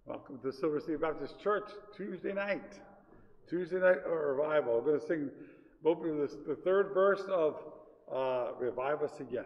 Welcome to Silver City Baptist Church, Tuesday night revival. We're going to sing the third verse of Revive Us Again.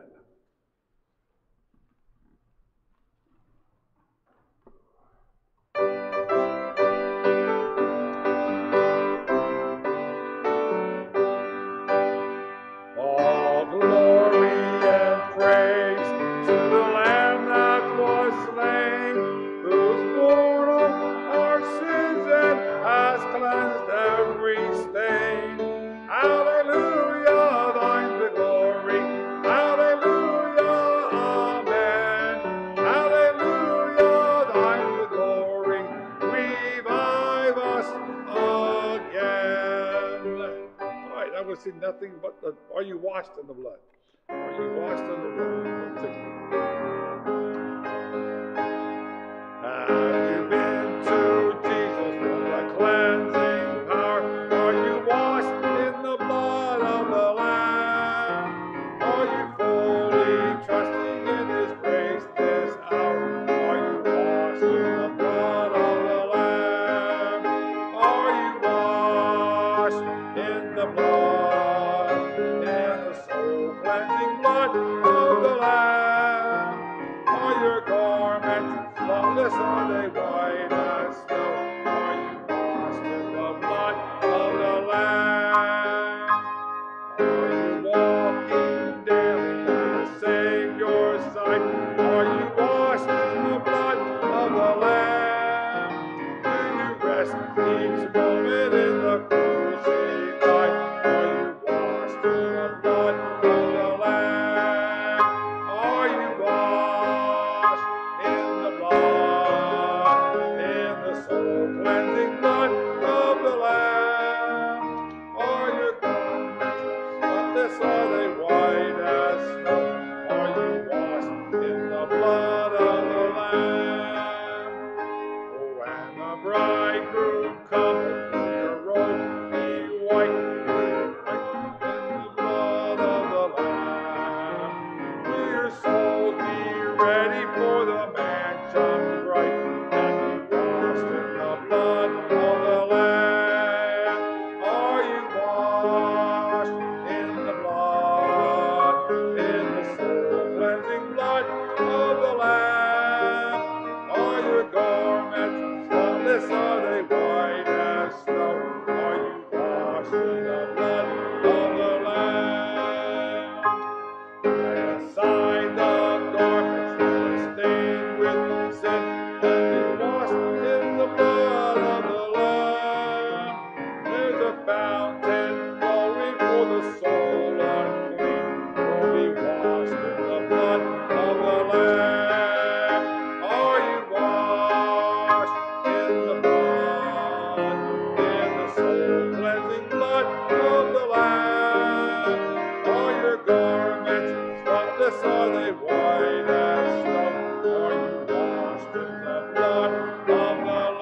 All glory and praise to the Lamb that was slain, who's borne our sins and has cleansed every stain. Hallelujah, thine the glory. Hallelujah, amen. Hallelujah, thine the glory. Revive us again. All right, I will sing nothing but the, are you washed in the blood? Are you washed in the blood? 160. Have you been to Jesus for the cleansing power? Are you washed in the blood of the Lamb? Are you fully trusting in His grace this hour? Are you washed in the blood of the Lamb? Are you washed in the blood, in the soul cleansing blood of the Lamb? Are your garments spotless? Are they white as snow? Are you washed in the blood of the Lamb? Are you walking daily at the Savior's side? Are you washed in the blood of the Lamb? Do you rest each moment in the crucified? Are you washed in the blood of the Lamb? Are you washed in the blood, in the soul cleansing blood of the Lamb? Are your garments spotless? Are they white as snow? Are you washed in the blood of the Lamb? Oh, and the bridegroom cometh, will your robes be white, in the blood of the Lamb? Will your souls be ready for the mansion bright, and be washed in the blood of the Lamb? Are you washed in the blood, in the soul cleansing blood of the Lamb? Are your garments spotless? Are they white as snow? Are you washed in the blood of the Lamb? Lay aside the garments that are stained with sin, and be washed in the blood of the Lamb. There's a fountain flowing for the soul unclean, will be washed in the blood of the Lamb. Are you washed in the blood, in the soul cleansing blood of the Lamb? Are your garments spotless? Are they white as snow? Are you washed in the blood of the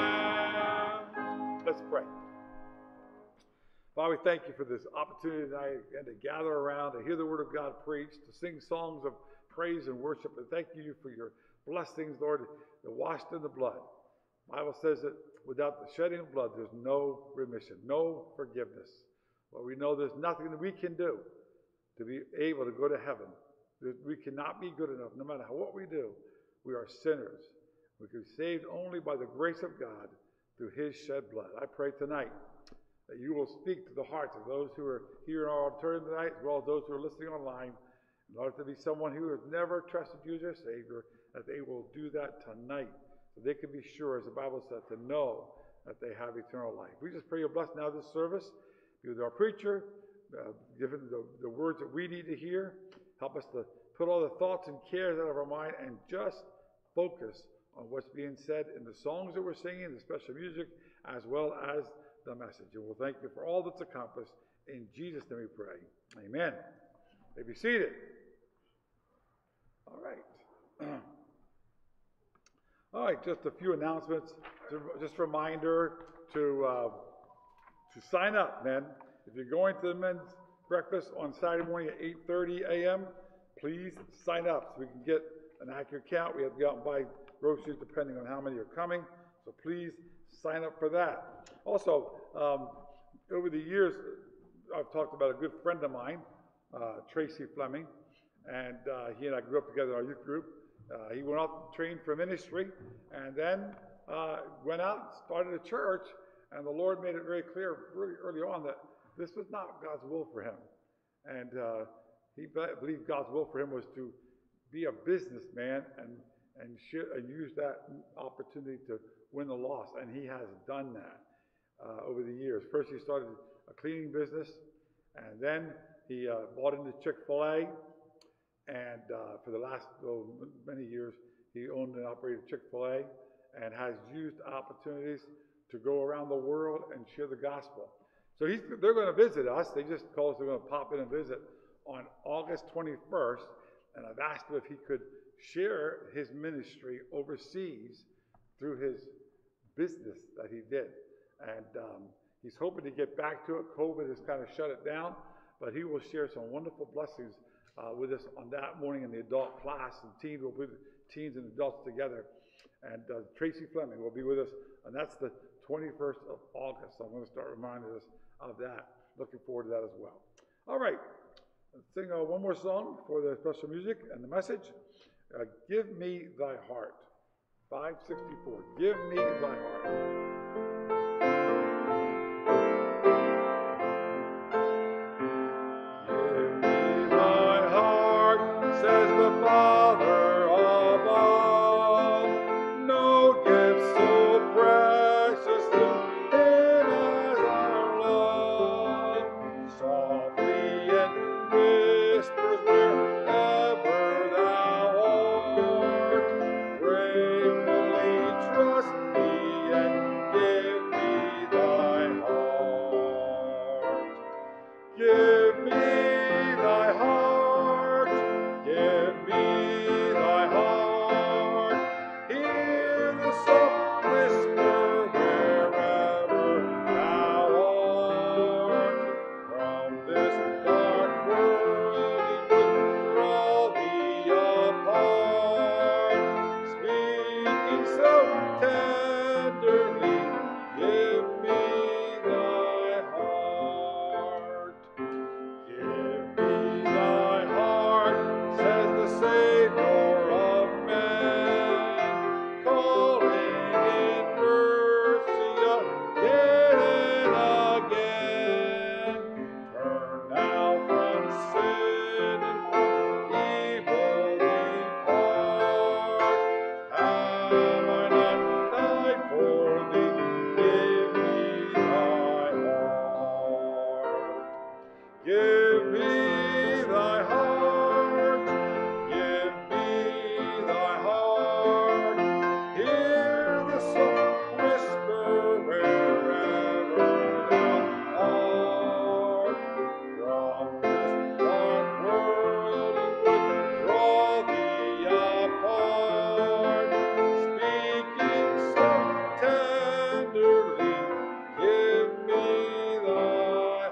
Lamb? Let's pray. Father, we thank you for this opportunity tonight again to gather around, to hear the word of God preached, to sing songs of praise and worship. And thank you for your blessings, Lord, that washed in the blood. The Bible says that without the shedding of blood, there's no remission, no forgiveness. Lord, we know there's nothing that we can do to be able to go to heaven. We cannot be good enough. No matter what we do, we are sinners. We can be saved only by the grace of God through His shed blood. I pray tonight that you will speak to the hearts of those who are here in our auditorium tonight, as well as those who are listening online, in order to be someone who has never trusted you as their Savior, that they will do that tonight, so they can be sure, as the Bible says, to know that they have eternal life. We just pray you bless now this service. Be with our preacher, given the words that we need to hear. Help us to put all the thoughts and cares out of our mind and just focus on what's being said in the songs that we're singing, the special music, as well as the message. And we'll thank you for all that's accomplished. In Jesus' name we pray. Amen. You may be seated. All right. All right, just a few announcements. Just a reminder to sign up, men. If you're going to the men's breakfast on Saturday morning at 8:30 a.m., please sign up so we can get an accurate count. We have to go out and buy groceries depending on how many are coming. So please sign up for that. Also, over the years, I've talked about a good friend of mine, Tracy Fleming, and he and I grew up together in our youth group. He went off to train for ministry, and then went out and started a church, and the Lord made it very clear really early on that this was not God's will for him. And he believed God's will for him was to be a businessman and use that opportunity to win the lost, and he has done that over the years. First, he started a cleaning business, and then he bought into Chick-fil-A, and for the last many years, he owned and operated Chick-fil-A and has used opportunities to go around the world and share the gospel. So they're going to visit us. They just told us they're going to pop in and visit on August 21st, and I've asked him if he could share his ministry overseas through his business that he did. And he's hoping to get back to it. COVID has kind of shut it down, but he will share some wonderful blessings with us on that morning in the adult class, and teens will be teens and adults together. And Tracy Fleming will be with us, and that's the 21st of August. So I'm going to start reminding us of that. Looking forward to that as well. All right, let's sing one more song for the special music and the message. Give me thy heart. 564. Give me thy heart. Says the Father above, no gift so precious to him as our love. Softly and whispers wherever thou art, gratefully trust me and give me thy heart. Give me thy heart. Give me thy heart. Hear the soft whisper wherever thou art. From this dark world he would draw thee apart. Speaking so tenderly, give me thy heart. Give me thy heart, says the Savior of men, calling in mercy again and again. Turn now from sin and from evil depart. Have I not died for thee? Give me thy heart. Give me thy heart, give me thy heart. Hear the soft whisper wherever thou art. From this dark world he would draw thee apart. Speaking so tenderly, give me thy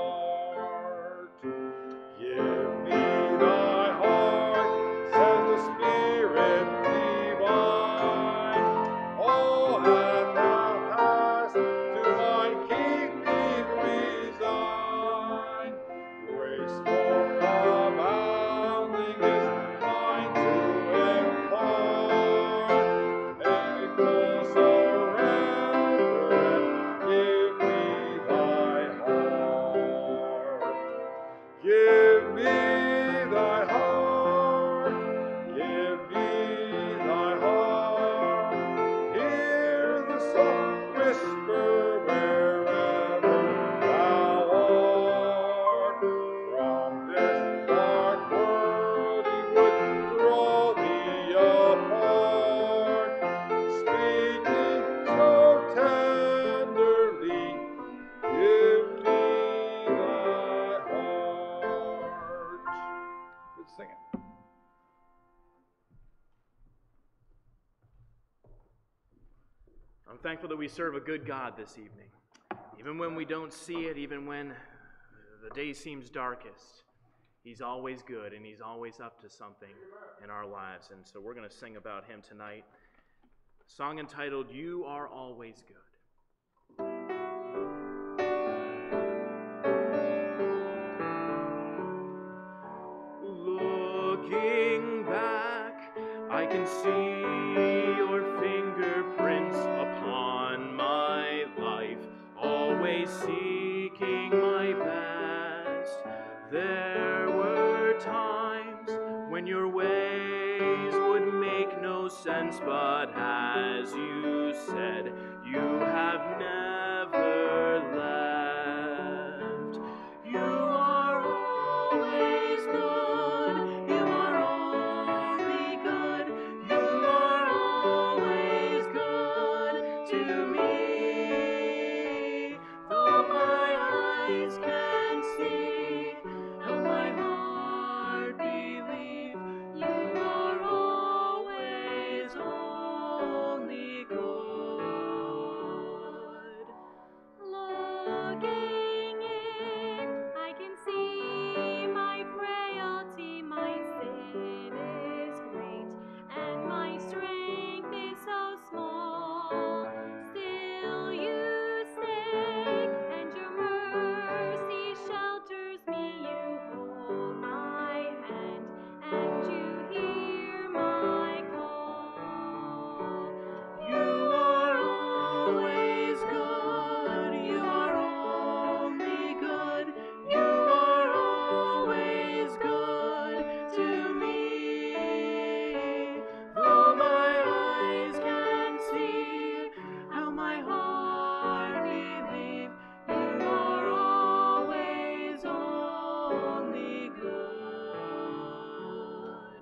heart. Give me thy heart, says the Spirit divine. All that thou hast to mine keeping resign. Grace more abounding is mine to impart. Make full surrender and give me thy heart. Give me thy heart, give me thy heart. Hear the soft whisper wherever thou art. From this dark world he would draw thee apart. Speaking so tenderly, give me thy heart. Good singing. I'm thankful that we serve a good God this evening. Even when we don't see it, even when the day seems darkest, He's always good and He's always up to something in our lives. And so we're going to sing about Him tonight. song entitled, You Are Always Good. Looking back, I can see your fingerprints upon my life, always seeking my best. There were times when your ways would make no sense, but as you said, you have never left. You are always good. You are only good. You are always good to me. Though my eyes can't see, how my heart believe, you are always only good. Looking in, I can see my frailty, my sin is great, and my strength is so small. Still you stay, and your mercy shelters me. You hold my hand, and you hear my call. You are always good. You are only good. You are always good to me. Though my eyes can't see, how my heart believe, you are always only good.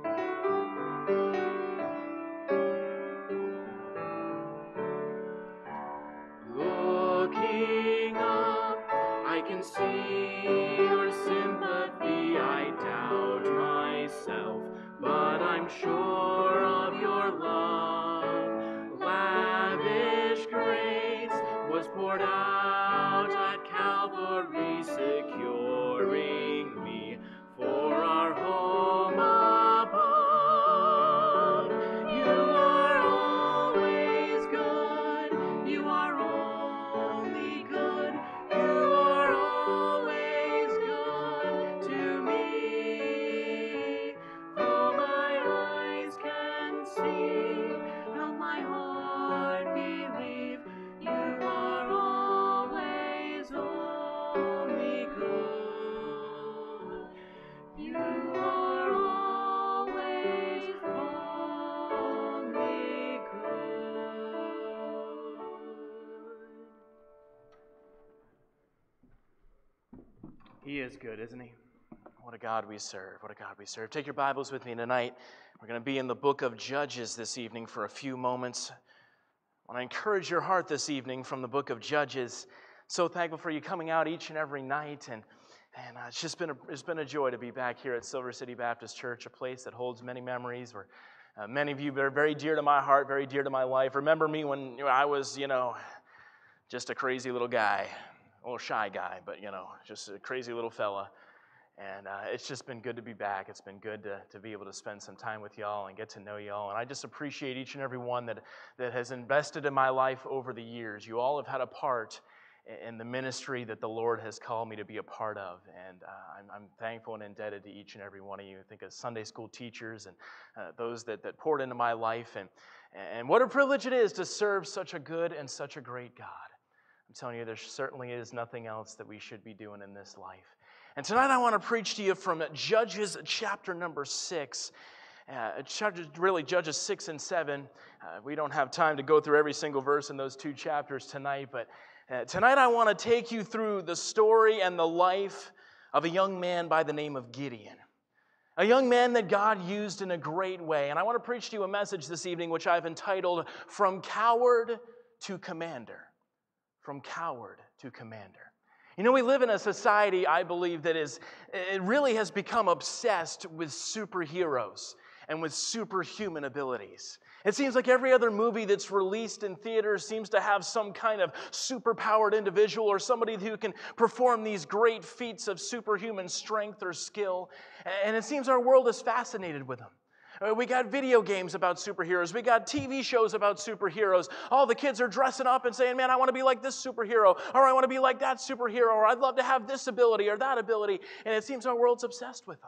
Looking up, I can see your sympathy. I doubt myself, but I'm sure of your love. Lavish grace was poured out at Calvary, securing me for our home above. You are always good. You are only good. You are always good to me. Though my eyes can see, how my heart believe, you are always only good. You are always only good. He is good, isn't he? What a God we serve. What a God we serve. Take your Bibles with me tonight. We're going to be in the book of Judges this evening for a few moments. I want to encourage your heart this evening from the book of Judges. So thankful for you coming out each and every night. And it's been a joy to be back here at Silver City Baptist Church, a place that holds many memories, where many of you are very dear to my heart, very dear to my life. Remember me when I was, just a crazy little guy. A little shy guy, but, just a crazy little fella. And it's just been good to be back. It's been good to be able to spend some time with y'all and get to know y'all. And I just appreciate each and every one that has invested in my life over the years. You all have had a part in the ministry that the Lord has called me to be a part of. And I'm thankful and indebted to each and every one of you. I think of Sunday school teachers and those that poured into my life. And what a privilege it is to serve such a good and such a great God. I'm telling you, there certainly is nothing else that we should be doing in this life. And tonight I want to preach to you from Judges chapter number 6. Judges 6 and 7. We don't have time to go through every single verse in those two chapters tonight, but tonight I want to take you through the story and the life of a young man by the name of Gideon. A young man that God used in a great way. And I want to preach to you a message this evening which I've entitled, From Coward to Commander. From coward to commander. We live in a society, I believe, that it really has become obsessed with superheroes and with superhuman abilities. It seems like every other movie that's released in theaters seems to have some kind of superpowered individual or somebody who can perform these great feats of superhuman strength or skill. And it seems our world is fascinated with them. We got video games about superheroes. We got TV shows about superheroes. All the kids are dressing up and saying, man, I want to be like this superhero, or I want to be like that superhero, or I'd love to have this ability or that ability. And it seems our world's obsessed with them.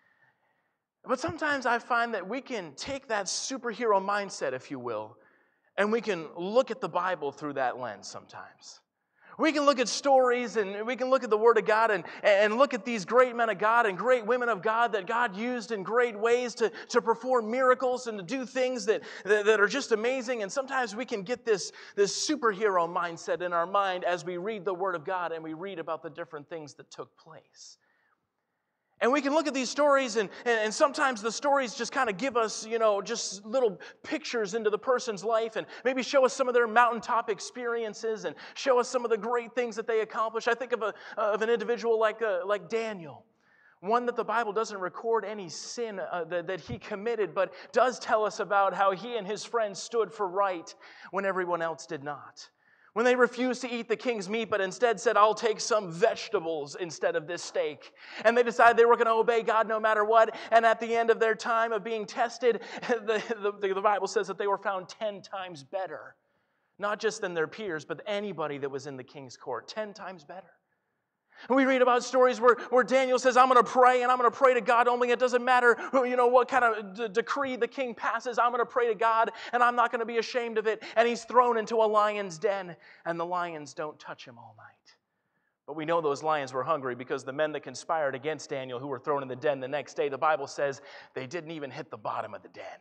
But sometimes I find that we can take that superhero mindset, if you will, and we can look at the Bible through that lens sometimes. We can look at stories and we can look at the Word of God and look at these great men of God and great women of God that God used in great ways to perform miracles and to do things that are just amazing. And sometimes we can get this superhero mindset in our mind as we read the Word of God and we read about the different things that took place. And we can look at these stories, and sometimes the stories just kind of give us, just little pictures into the person's life and maybe show us some of their mountaintop experiences and show us some of the great things that they accomplished. I think of an individual like Daniel, one that the Bible doesn't record any sin that he committed, but does tell us about how he and his friends stood for right when everyone else did not. When they refused to eat the king's meat, but instead said, I'll take some vegetables instead of this steak. And they decided they were going to obey God no matter what. And at the end of their time of being tested, the Bible says that they were found 10 times better. Not just than their peers, but anybody that was in the king's court. 10 times better. And we read about stories where Daniel says, I'm going to pray, and I'm going to pray to God only. It doesn't matter, what kind of decree the king passes. I'm going to pray to God, and I'm not going to be ashamed of it. And he's thrown into a lion's den, and the lions don't touch him all night. But we know those lions were hungry because the men that conspired against Daniel, who were thrown in the den the next day, the Bible says they didn't even hit the bottom of the den.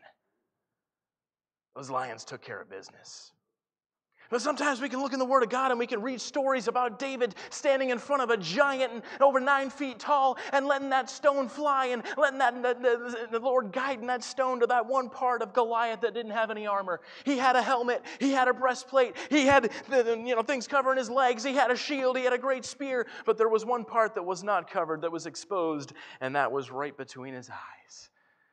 Those lions took care of business. But sometimes we can look in the Word of God and we can read stories about David standing in front of a giant and over 9 feet tall and letting that stone fly and letting the Lord guiding that stone to that one part of Goliath that didn't have any armor. He had a helmet. He had a breastplate. He had things covering his legs. He had a shield. He had a great spear. But there was one part that was not covered, that was exposed, and that was right between his eyes.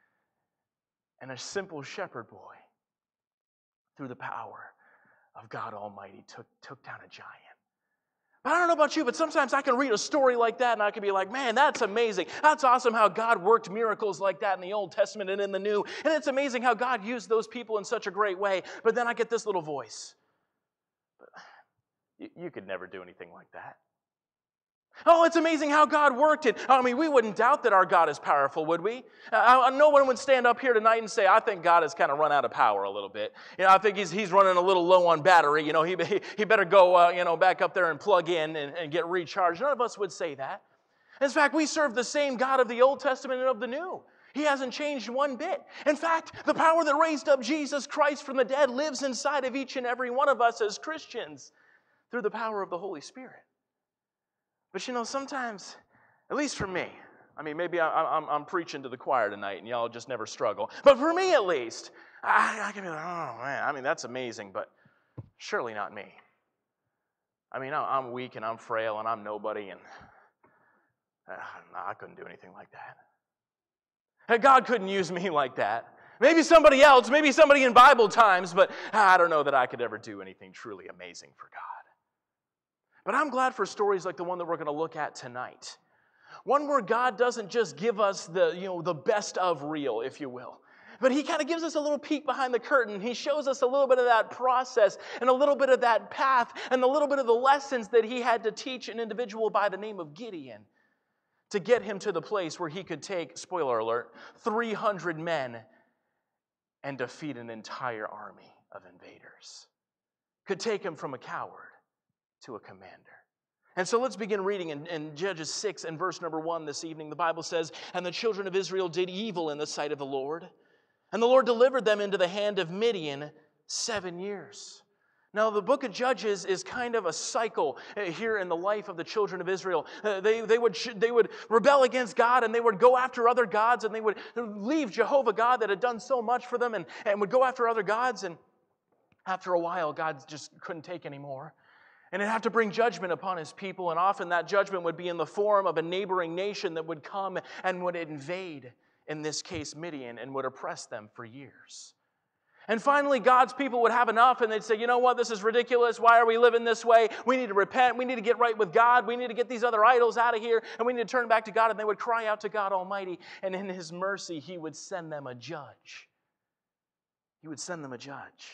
And a simple shepherd boy, through the power of God Almighty, took down a giant. But I don't know about you, but sometimes I can read a story like that and I can be like, man, that's amazing. That's awesome how God worked miracles like that in the Old Testament and in the New. And it's amazing how God used those people in such a great way. But then I get this little voice. You could never do anything like that. Oh, it's amazing how God worked it. I mean, we wouldn't doubt that our God is powerful, would we? No one would stand up here tonight and say, I think God has kind of run out of power a little bit. I think he's running a little low on battery. He better go, back up there and plug in and get recharged. None of us would say that. In fact, we serve the same God of the Old Testament and of the New. He hasn't changed one bit. In fact, the power that raised up Jesus Christ from the dead lives inside of each and every one of us as Christians through the power of the Holy Spirit. But sometimes, at least for me, I mean, maybe I'm preaching to the choir tonight and y'all just never struggle. But for me at least, I can be like, oh man, I mean, that's amazing, but surely not me. I mean, I'm weak and I'm frail and I'm nobody and I couldn't do anything like that. God couldn't use me like that. Maybe somebody else, maybe somebody in Bible times, but I don't know that I could ever do anything truly amazing for God. But I'm glad for stories like the one that we're going to look at tonight. One where God doesn't just give us the best of real, if you will. But he kind of gives us a little peek behind the curtain. He shows us a little bit of that process and a little bit of that path and a little bit of the lessons that he had to teach an individual by the name of Gideon to get him to the place where he could take, spoiler alert, 300 men and defeat an entire army of invaders. Could take him from a coward to a commander. And so let's begin reading in Judges 6 and verse number 1 this evening. The Bible says, and the children of Israel did evil in the sight of the Lord, and the Lord delivered them into the hand of Midian 7 years. Now, the book of Judges is kind of a cycle here in the life of the children of Israel. They would rebel against God, and they would go after other gods, and they would leave Jehovah God that had done so much for them, and would go after other gods. And after a while, God just couldn't take anymore. And it'd have to bring judgment upon his people, and often that judgment would be in the form of a neighboring nation that would come and would invade, in this case Midian, and would oppress them for years. And finally, God's people would have enough and they'd say, you know what, this is ridiculous. Why are we living this way? We need to repent. We need to get right with God. We need to get these other idols out of here. And we need to turn back to God. And they would cry out to God Almighty. And in His mercy, He would send them a judge. He would send them a judge.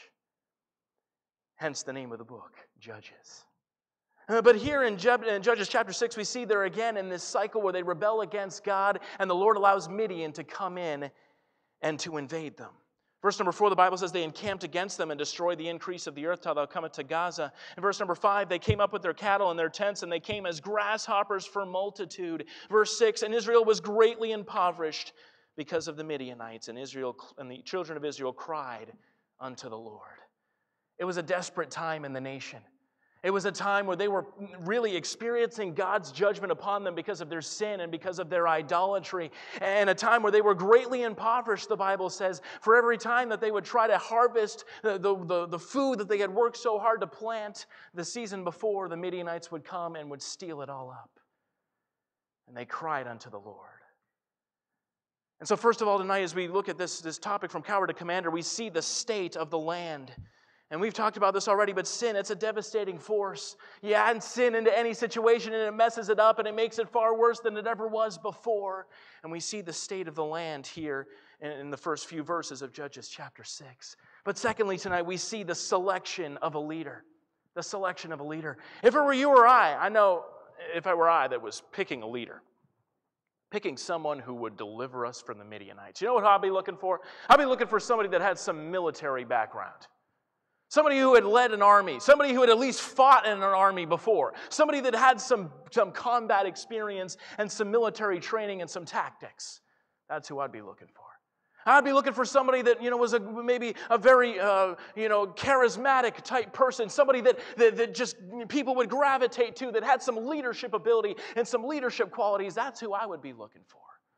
Hence the name of the book, Judges. But here in Judges chapter 6, we see there again in this cycle where they rebel against God. And the Lord allows Midian to come in and to invade them. Verse number 4, the Bible says they encamped against them and destroyed the increase of the earth till thou cometh to Gaza. In verse number 5, they came up with their cattle and their tents, and they came as grasshoppers for multitude. Verse 6, and Israel was greatly impoverished because of the Midianites, and the children of Israel cried unto the Lord. It was a desperate time in the nation. It was a time where they were really experiencing God's judgment upon them because of their sin and because of their idolatry. And a time where they were greatly impoverished, the Bible says, for every time that they would try to harvest the food that they had worked so hard to plant the season before, the Midianites would come and would steal it all up. And they cried unto the Lord. And so first of all tonight, as we look at this topic from coward to commander, we see the state of the land. And we've talked about this already, but sin, it's a devastating force. You add sin into any situation and it messes it up and it makes it far worse than it ever was before. And we see the state of the land here in the first few verses of Judges chapter 6. But secondly tonight, we see the selection of a leader. The selection of a leader. If it were you or I know if I were I that was picking a leader, picking someone who would deliver us from the Midianites. You know what I'd be looking for? I'd be looking for somebody that had some military background. Somebody who had led an army. Somebody who had at least fought in an army before. Somebody that had some combat experience and some military training and some tactics. That's who I'd be looking for. I'd be looking for somebody that, was maybe a very, charismatic type person. Somebody that just people would gravitate to, that had some leadership ability and some leadership qualities. That's who I would be looking for.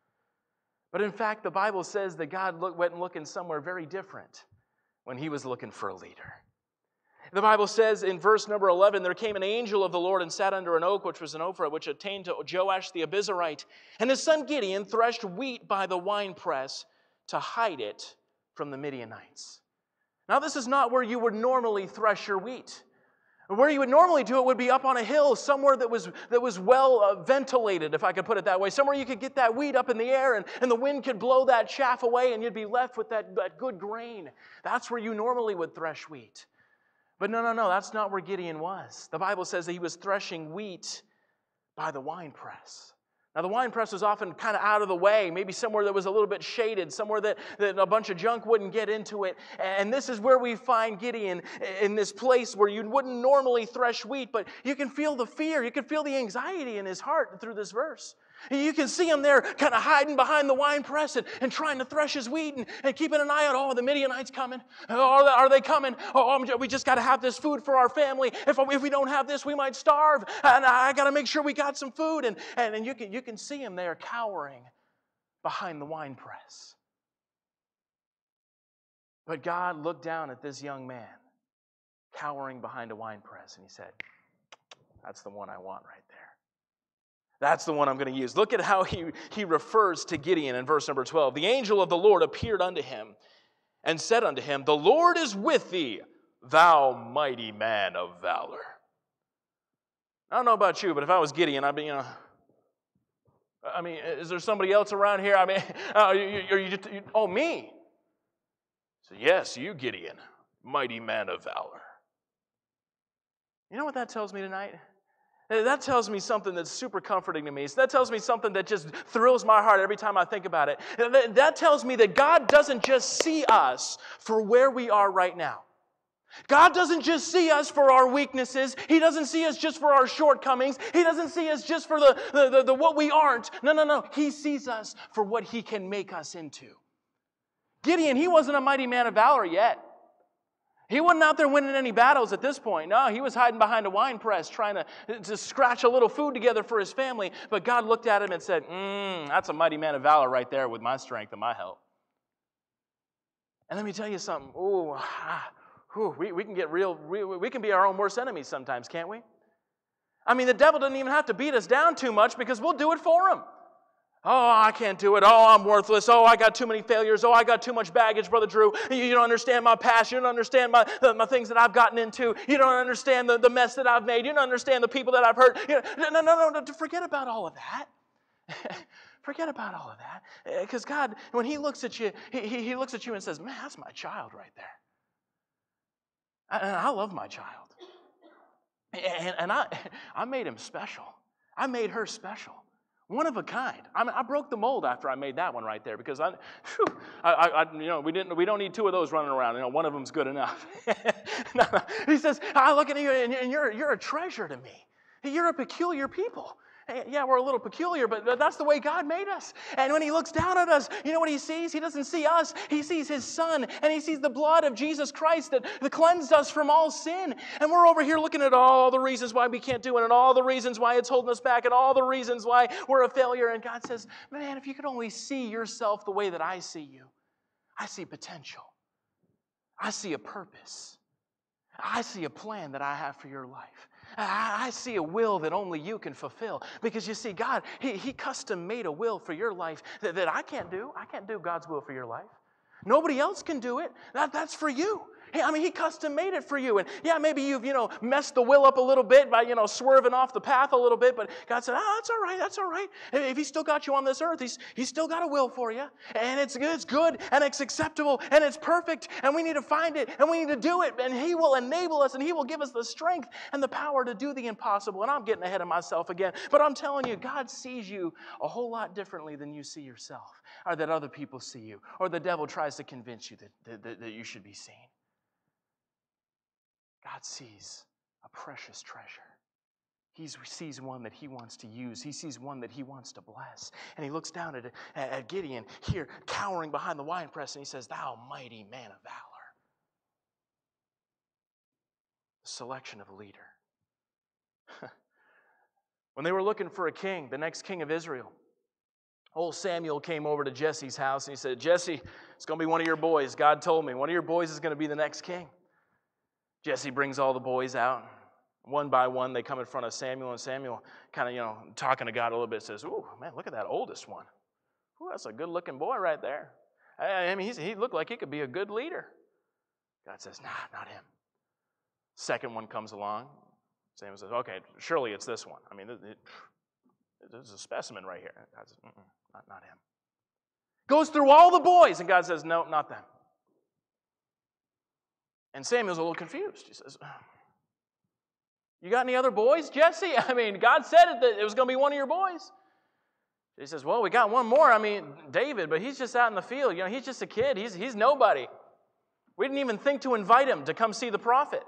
But in fact, the Bible says that God went looking somewhere very different when He was looking for a leader. The Bible says in verse number 11, there came an angel of the Lord and sat under an oak, which was an Ophrah, which attained to Joash the Abizarite. And his son Gideon threshed wheat by the winepress to hide it from the Midianites. Now, this is not where you would normally thresh your wheat. Where you would normally do it would be up on a hill, somewhere that was well ventilated, if I could put it that way. Somewhere you could get that wheat up in the air and the wind could blow that chaff away and you'd be left with that good grain. That's where you normally would thresh wheat. But no, that's not where Gideon was. The Bible says that he was threshing wheat by the winepress. Now, the winepress was often kind of out of the way, maybe somewhere that was a little bit shaded, somewhere that a bunch of junk wouldn't get into it. And this is where we find Gideon in this place where you wouldn't normally thresh wheat, but you can feel the fear, you can feel the anxiety in his heart through this verse. You can see him there kind of hiding behind the winepress and trying to thresh his wheat and keeping an eye on, the Midianites coming. Are they coming? We just got to have this food for our family. If we don't have this, we might starve. And I got to make sure we got some food. And you can see him there cowering behind the winepress. But God looked down at this young man cowering behind a winepress and He said, that's the one I want right there. That's the one I'm going to use. Look at how he refers to Gideon in verse number 12. The angel of the Lord appeared unto him and said unto him, the Lord is with thee, thou mighty man of valor. I don't know about you, but if I was Gideon, I'd be, is there somebody else around here? Me? So yes, you, Gideon, mighty man of valor. You know what that tells me tonight? That tells me something that's super comforting to me. So that tells me something that just thrills my heart every time I think about it. That tells me that God doesn't just see us for where we are right now. God doesn't just see us for our weaknesses. He doesn't see us just for our shortcomings. He doesn't see us just for the what we aren't. No. He sees us for what He can make us into. Gideon, he wasn't a mighty man of valor yet. He wasn't out there winning any battles at this point. No, he was hiding behind a wine press trying to scratch a little food together for his family. But God looked at him and said, that's a mighty man of valor right there with my strength and my help. And let me tell you something. We can get real. We can be our own worst enemies sometimes, can't we? I mean, the devil doesn't even have to beat us down too much because we'll do it for him. Oh, I can't do it. Oh, I'm worthless. Oh, I got too many failures. Oh, I got too much baggage, Brother Drew. You don't understand my past. You don't understand my things that I've gotten into. You don't understand the mess that I've made. You don't understand the people that I've hurt. No. Forget about all of that. Forget about all of that. Because God, when He looks at you, He looks at you and says, man, that's my child right there. And I love my child. And I made him special. I made her special. One of a kind. I broke the mold after I made that one right there because we don't need two of those running around. One of them's good enough. No. He says, I look at you and you're a treasure to me. You're a peculiar people. Yeah, we're a little peculiar, but that's the way God made us. And when He looks down at us, you know what He sees? He doesn't see us. He sees His Son, and He sees the blood of Jesus Christ that cleansed us from all sin. And we're over here looking at all the reasons why we can't do it, and all the reasons why it's holding us back, and all the reasons why we're a failure. And God says, man, if you could only see yourself the way that I see you, I see potential. I see a purpose. I see a plan that I have for your life. I see a will that only you can fulfill. Because you see, God, He custom made a will for your life that I can't do. I can't do God's will for your life. Nobody else can do it. That's for you. He custom made it for you. And yeah, maybe you've, messed the will up a little bit by, swerving off the path a little bit. But God said, that's all right. If He's still got you on this earth, He's still got a will for you. And it's good, and it's acceptable, and it's perfect. And we need to find it, and we need to do it. And He will enable us, and He will give us the strength and the power to do the impossible. And I'm getting ahead of myself again. But I'm telling you, God sees you a whole lot differently than you see yourself, or that other people see you, or the devil tries to convince you that you should be seen. God sees a precious treasure. He sees one that He wants to use. He sees one that He wants to bless. And He looks down at Gideon here, cowering behind the winepress, and He says, thou mighty man of valor. The selection of a leader. When they were looking for a king, the next king of Israel, old Samuel came over to Jesse's house, and he said, Jesse, it's going to be one of your boys. God told me one of your boys is going to be the next king. Jesse brings all the boys out. One by one, they come in front of Samuel, and Samuel kind of, talking to God a little bit, says, ooh, man, look at that oldest one. Ooh, that's a good-looking boy right there. He looked like he could be a good leader. God says, nah, not him. Second one comes along. Samuel says, okay, surely it's this one. There's a specimen right here. God says, not him. Goes through all the boys, and God says, no, not them. And Samuel's a little confused. He says, you got any other boys, Jesse? God said that it was going to be one of your boys. He says, well, we got one more. David, but he's just out in the field. He's just a kid. He's nobody. We didn't even think to invite him to come see the prophet.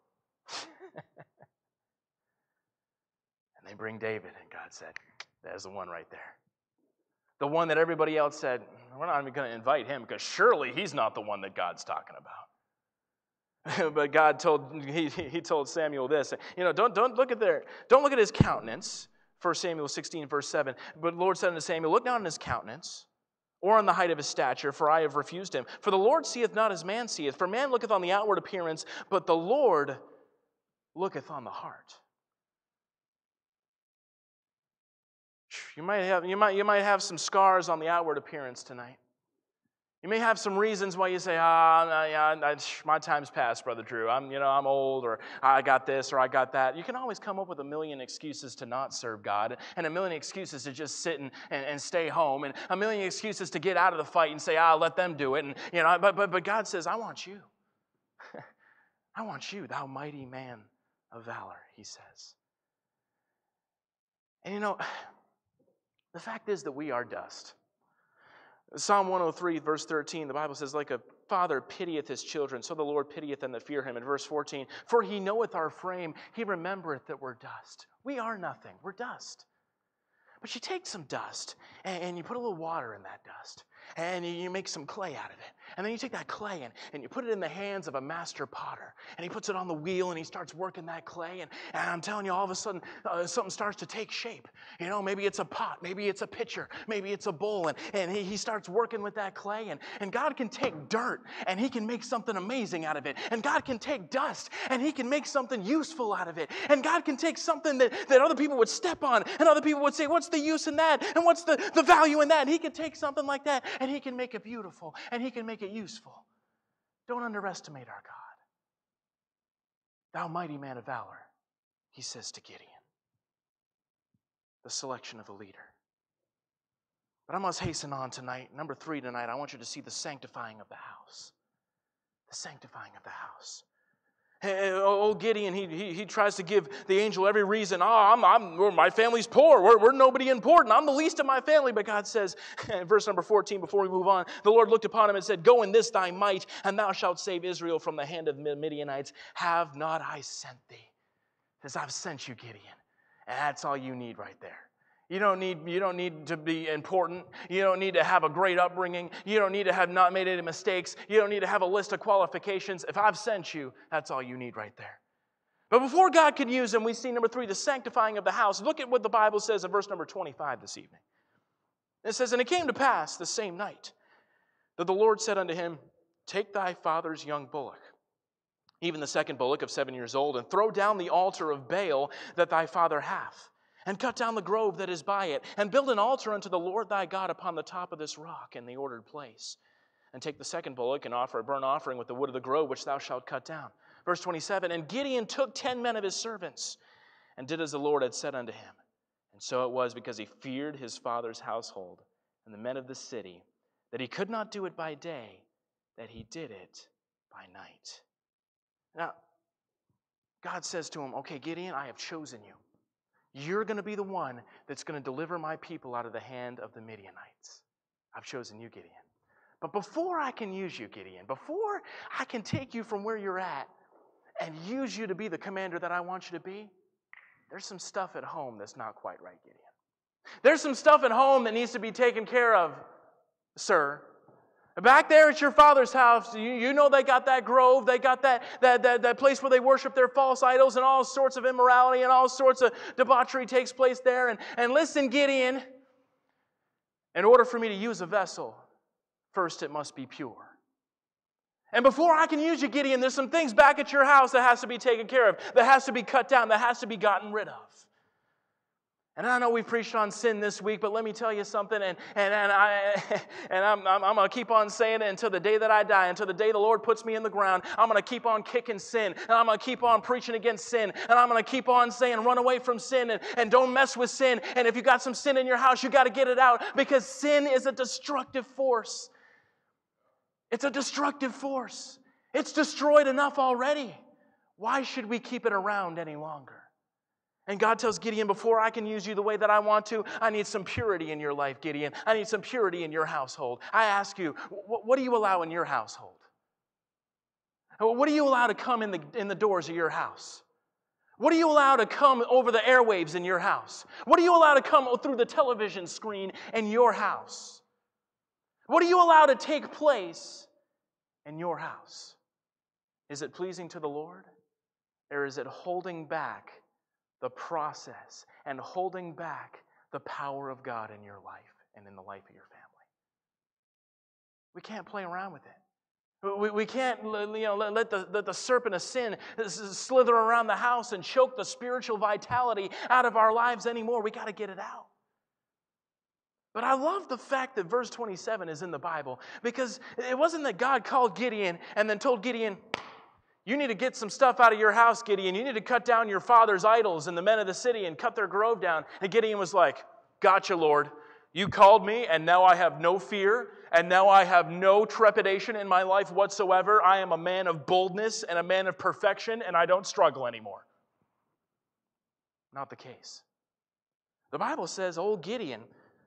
And they bring David, and God said, there's the one right there. The one that everybody else said, we're not even going to invite him because surely he's not the one that God's talking about. But God he told Samuel this. Don't look at his countenance. 1 Samuel 16, verse 7. But the Lord said unto Samuel, look not on his countenance, or on the height of his stature, for I have refused him. For the Lord seeth not as man seeth. For man looketh on the outward appearance, but the Lord looketh on the heart. You might have some scars on the outward appearance tonight. You may have some reasons why you say, my time's past, Brother Drew. I'm old, or I got this, or I got that. You can always come up with a million excuses to not serve God, and a million excuses to just sit and stay home, and a million excuses to get out of the fight and say, let them do it. And but God says, I want you. I want you, thou mighty man of valor, He says. And the fact is that we are dust. Psalm 103, verse 13, the Bible says, like a father pitieth his children, so the Lord pitieth them that fear him. In verse 14, for He knoweth our frame, He remembereth that we're dust. We are nothing, we're dust. But you take some dust, and you put a little water in that dust, and you make some clay out of it. And then you take that clay and you put it in the hands of a master potter. And he puts it on the wheel and he starts working that clay. And I'm telling you, all of a sudden, something starts to take shape. You know, maybe it's a pot, maybe it's a pitcher, maybe it's a bowl. And he starts working with that clay. And God can take dirt and he can make something amazing out of it. And God can take dust and he can make something useful out of it. And God can take something that other people would step on. And other people would say, what's the use in that? And what's the value in that? And he can take something like that and he can make it beautiful. And he can make it useful. Don't underestimate our God. Thou mighty man of valor, he says to Gideon. The selection of a leader. But I must hasten on tonight. Number 3 tonight, I want you to see the sanctifying of the house. The sanctifying of the house. Old Gideon, he tries to give the angel every reason. My family's poor. We're nobody important. I'm the least of my family. But God says, verse number 14, before we move on, the Lord looked upon him and said, go in this thy might, and thou shalt save Israel from the hand of the Midianites. Have not I sent thee? He says, I've sent you, Gideon. And that's all you need right there. You don't need to be important. You don't need to have a great upbringing. You don't need to have not made any mistakes. You don't need to have a list of qualifications. If I've sent you, that's all you need right there. But before God can use him, we see number 3, the sanctifying of the house. Look at what the Bible says in verse number 25 this evening. It says, and it came to pass the same night that the Lord said unto him, take thy father's young bullock, even the second bullock of 7 years old, and throw down the altar of Baal that thy father hath, and cut down the grove that is by it, and build an altar unto the Lord thy God upon the top of this rock in the ordered place. And take the second bullock and offer a burnt offering with the wood of the grove which thou shalt cut down. Verse 27, and Gideon took 10 men of his servants, and did as the Lord had said unto him. And so it was, because he feared his father's household and the men of the city, that he could not do it by day, that he did it by night. Now, God says to him, okay, Gideon, I have chosen you. You're going to be the one that's going to deliver my people out of the hand of the Midianites. I've chosen you, Gideon. But before I can use you, Gideon, before I can take you from where you're at and use you to be the commander that I want you to be, there's some stuff at home that's not quite right, Gideon. There's some stuff at home that needs to be taken care of, sir. Back there at your father's house, you know they got that grove, they got that place where they worship their false idols, and all sorts of immorality and all sorts of debauchery takes place there. And listen, Gideon, in order for me to use a vessel, first it must be pure. And before I can use you, Gideon, there's some things back at your house that has to be taken care of, that has to be cut down, that has to be gotten rid of. And I know we preached on sin this week, but let me tell you something, and I'm going to keep on saying it until the day that I die, until the day the Lord puts me in the ground. I'm going to keep on kicking sin, and I'm going to keep on preaching against sin, and I'm going to keep on saying run away from sin, and don't mess with sin. And if you got some sin in your house, you got to get it out, because sin is a destructive force. It's a destructive force. It's destroyed enough already. Why should we keep it around any longer? And God tells Gideon, before I can use you the way that I want to, I need some purity in your life, Gideon. I need some purity in your household. I ask you, what do you allow in your household? What do you allow to come in the doors of your house? What do you allow to come over the airwaves in your house? What do you allow to come through the television screen in your house? What do you allow to take place in your house? Is it pleasing to the Lord? Or is it holding back the process and holding back the power of God in your life and in the life of your family? We can't play around with it. We can't let the serpent of sin slither around the house and choke the spiritual vitality out of our lives anymore. We got to get it out. But I love the fact that verse 27 is in the Bible, because it wasn't that God called Gideon and then told Gideon, you need to get some stuff out of your house, Gideon. You need to cut down your father's idols and the men of the city and cut their grove down. And Gideon was like, gotcha, Lord. You called me, and now I have no fear, and now I have no trepidation in my life whatsoever. I am a man of boldness and a man of perfection, and I don't struggle anymore. Not the case. The Bible says old Gideon,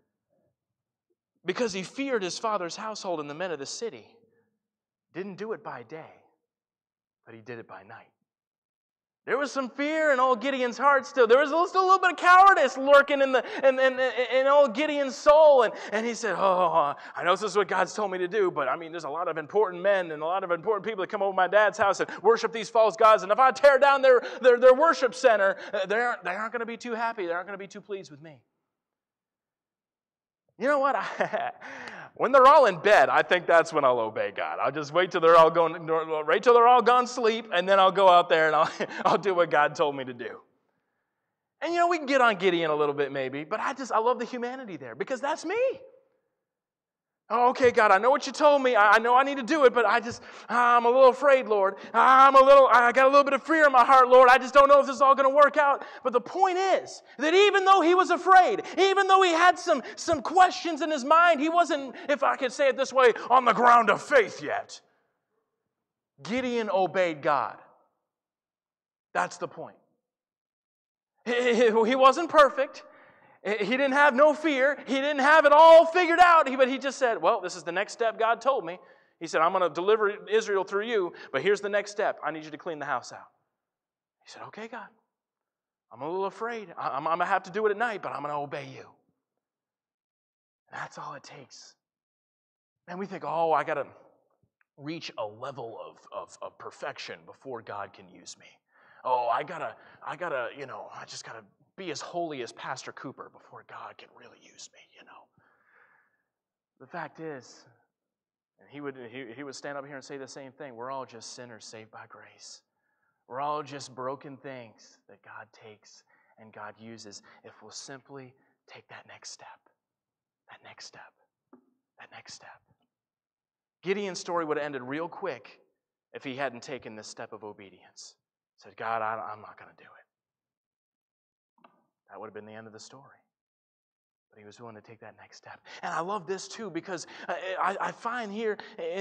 because he feared his father's household and the men of the city, didn't do it by day, but he did it by night. There was some fear in old Gideon's heart still. There was still a little bit of cowardice lurking in old Gideon's soul. And he said, I know this is what God's told me to do, but I mean, there's a lot of important men and a lot of important people that come over to my dad's house and worship these false gods. And if I tear down their worship center, they aren't going to be too happy. They aren't going to be too pleased with me. You know what? When they're all in bed, I think that's when I'll obey God. I'll just wait till they're all gone to sleep, and then I'll go out there and I'll do what God told me to do. And we can get on Gideon a little bit maybe, but I love the humanity there because that's me. Oh, okay, God, I know what you told me. I know I need to do it, but I'm a little afraid, Lord. I got a little bit of fear in my heart, Lord. I just don't know if this is all going to work out. But the point is that even though he was afraid, even though he had some questions in his mind, he wasn't, if I could say it this way, on the ground of faith yet. Gideon obeyed God. That's the point. He wasn't perfect. He didn't have no fear. He didn't have it all figured out. But he just said, well, this is the next step God told me. He said, I'm going to deliver Israel through you, but here's the next step. I need you to clean the house out. He said, okay, God. I'm a little afraid. I'm going to have to do it at night, but I'm going to obey you. And that's all it takes. And we think, I got to reach a level of perfection before God can use me. I just got to be as holy as Pastor Cooper before God can really use me, The fact is, and he would stand up here and say the same thing, we're all just sinners saved by grace. We're all just broken things that God takes and God uses if we'll simply take that next step. That next step. That next step. Gideon's story would have ended real quick if he hadn't taken this step of obedience. Said, God, I'm not going to do it. That would have been the end of the story. But he was willing to take that next step. And I love this too because I find here,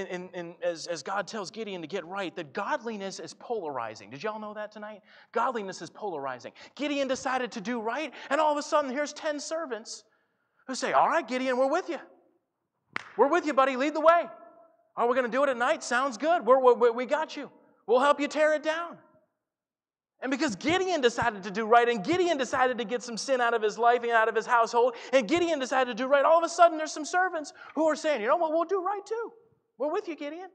as God tells Gideon to get right, that godliness is polarizing. Did y'all know that tonight? Godliness is polarizing. Gideon decided to do right, and all of a sudden here's 10 servants who say, all right, Gideon, we're with you. We're with you, buddy. Lead the way. We're going to do it at night. Sounds good. We got you. We'll help you tear it down. And because Gideon decided to do right, and Gideon decided to get some sin out of his life and out of his household, and Gideon decided to do right, all of a sudden there's some servants who are saying, you know what, we'll do right too. We're with you, Gideon.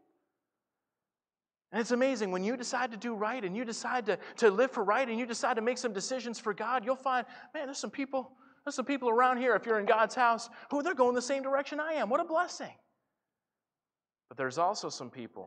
And it's amazing, when you decide to do right, and you decide to live for right, and you decide to make some decisions for God, you'll find, man, there's some people around here, if you're in God's house, who they're going the same direction I am. What a blessing. But there's also some people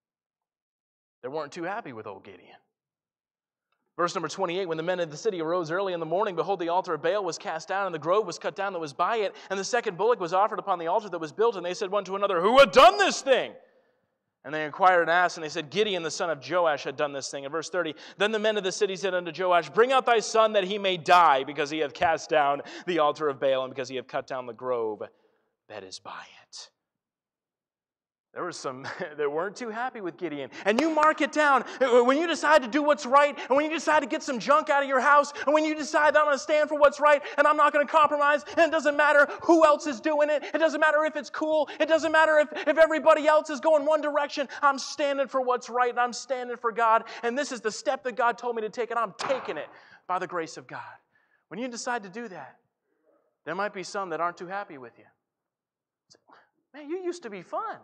that weren't too happy with old Gideon. Verse number 28, when the men of the city arose early in the morning, behold, the altar of Baal was cast down, and the grove was cut down that was by it, and the second bullock was offered upon the altar that was built, and they said one to another, who had done this thing? And they inquired and asked, and they said, Gideon, the son of Joash, had done this thing. In verse 30, then the men of the city said unto Joash, bring out thy son that he may die, because he hath cast down the altar of Baal, and because he hath cut down the grove that is by it. There were some that weren't too happy with Gideon. And you mark it down. When you decide to do what's right, and when you decide to get some junk out of your house, and when you decide that I'm going to stand for what's right, and I'm not going to compromise, and it doesn't matter who else is doing it, it doesn't matter if it's cool, it doesn't matter if everybody else is going one direction, I'm standing for what's right, and I'm standing for God, and this is the step that God told me to take, and I'm taking it by the grace of God. When you decide to do that, there might be some that aren't too happy with you. Man, you used to be fun.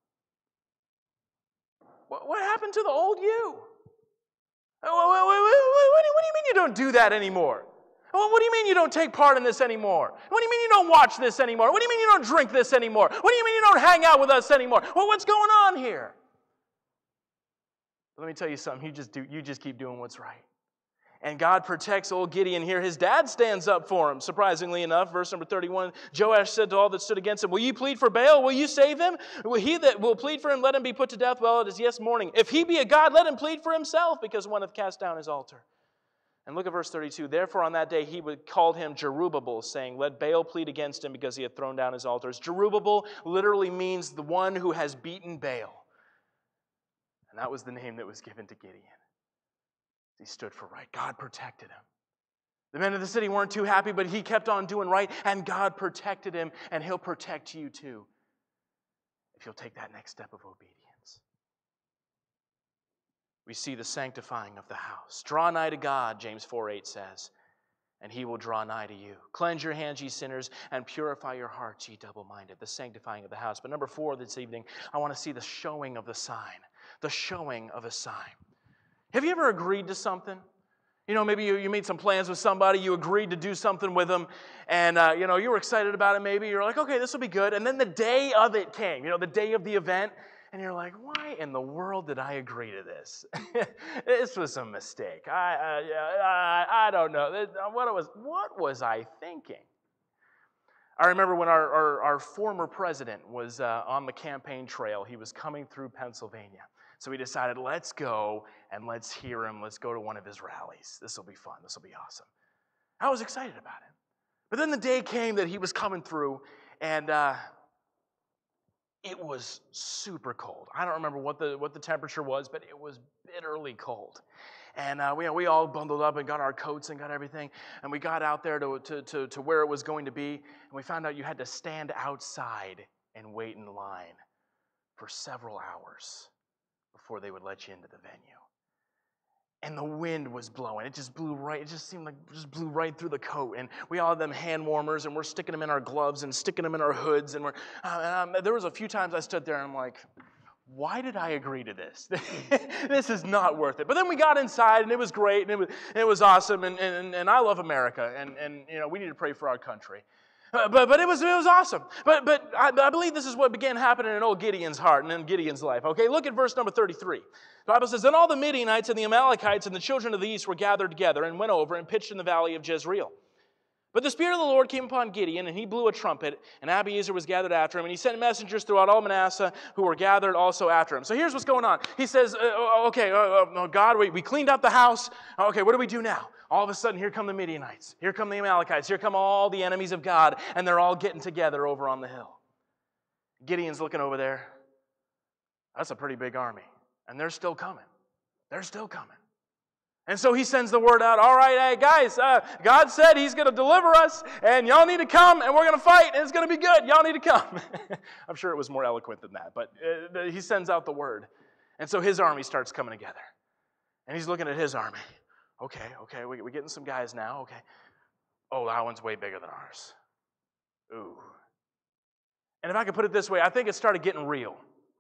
What happened to the old you? What do you mean you don't do that anymore? What do you mean you don't take part in this anymore? What do you mean you don't watch this anymore? What do you mean you don't drink this anymore? What do you mean you don't hang out with us anymore? Well, what's going on here? Let me tell you something. You just keep doing what's right. And God protects old Gideon here. His dad stands up for him, surprisingly enough. Verse number 31, Joash said to all that stood against him, will you plead for Baal? Will you save him? Will he that will plead for him, let him be put to death while it is yet morning. If he be a god, let him plead for himself, because one hath cast down his altar. And look at verse 32. Therefore on that day he called him Jerubbaal, saying, let Baal plead against him, because he hath thrown down his altars. Jerubbaal literally means the one who has beaten Baal. And that was the name that was given to Gideon. He stood for right. God protected him. The men of the city weren't too happy, but he kept on doing right, and God protected him, and he'll protect you too if you'll take that next step of obedience. we see the sanctifying of the house. Draw nigh to God, James 4:8 says, and he will draw nigh to you. Cleanse your hands, ye sinners, and purify your hearts, ye double-minded. The sanctifying of the house. But number 4 this evening, I want to see the showing of the sign. The showing of a sign. Have you ever agreed to something? You know, maybe you made some plans with somebody, you agreed to do something with them, and, you were excited about it maybe. You're like, okay, this will be good. And then the day of it came, the day of the event, and you're like, why in the world did I agree to this? This was a mistake. I don't know. What was I thinking? I remember when our former president was on the campaign trail. He was coming through Pennsylvania. So we decided, let's go and let's hear him. Let's go to one of his rallies. This will be fun. This will be awesome. I was excited about it. But then the day came that he was coming through, and it was super cold. I don't remember what the temperature was, but it was bitterly cold. And we all bundled up and got our coats and got everything. And we got out there to where it was going to be. And we found out you had to stand outside and wait in line for several hours before they would let you into the venue. And the wind was blowing. It just blew right. It just seemed like it just blew right through the coat. And we all had them hand warmers, and we're sticking them in our gloves and sticking them in our hoods. And there was a few times I stood there and I'm like, why did I agree to this? This is not worth it. But then we got inside, and it was great, and it was awesome. And I love America, and we need to pray for our country. But it was awesome. But I believe this is what began happening in old Gideon's heart and in Gideon's life. Okay, look at verse number 33. The Bible says, then all the Midianites and the Amalekites and the children of the east were gathered together and went over and pitched in the valley of Jezreel. But the Spirit of the Lord came upon Gideon, and he blew a trumpet, and Abiezer was gathered after him, and he sent messengers throughout all Manasseh who were gathered also after him. So here's what's going on. He says, God, we cleaned out the house. Okay, what do we do now? All of a sudden, here come the Midianites. Here come the Amalekites. Here come all the enemies of God, and they're all getting together over on the hill. Gideon's looking over there. That's a pretty big army, and they're still coming. They're still coming. And so he sends the word out, all right, hey, guys, God said he's going to deliver us, and y'all need to come, and we're going to fight, and it's going to be good. Y'all need to come. I'm sure it was more eloquent than that, but he sends out the word. And so his army starts coming together. And he's looking at his army. Okay, we're getting some guys now, okay. Oh, that one's way bigger than ours. Ooh. And if I could put it this way, I think it started getting real.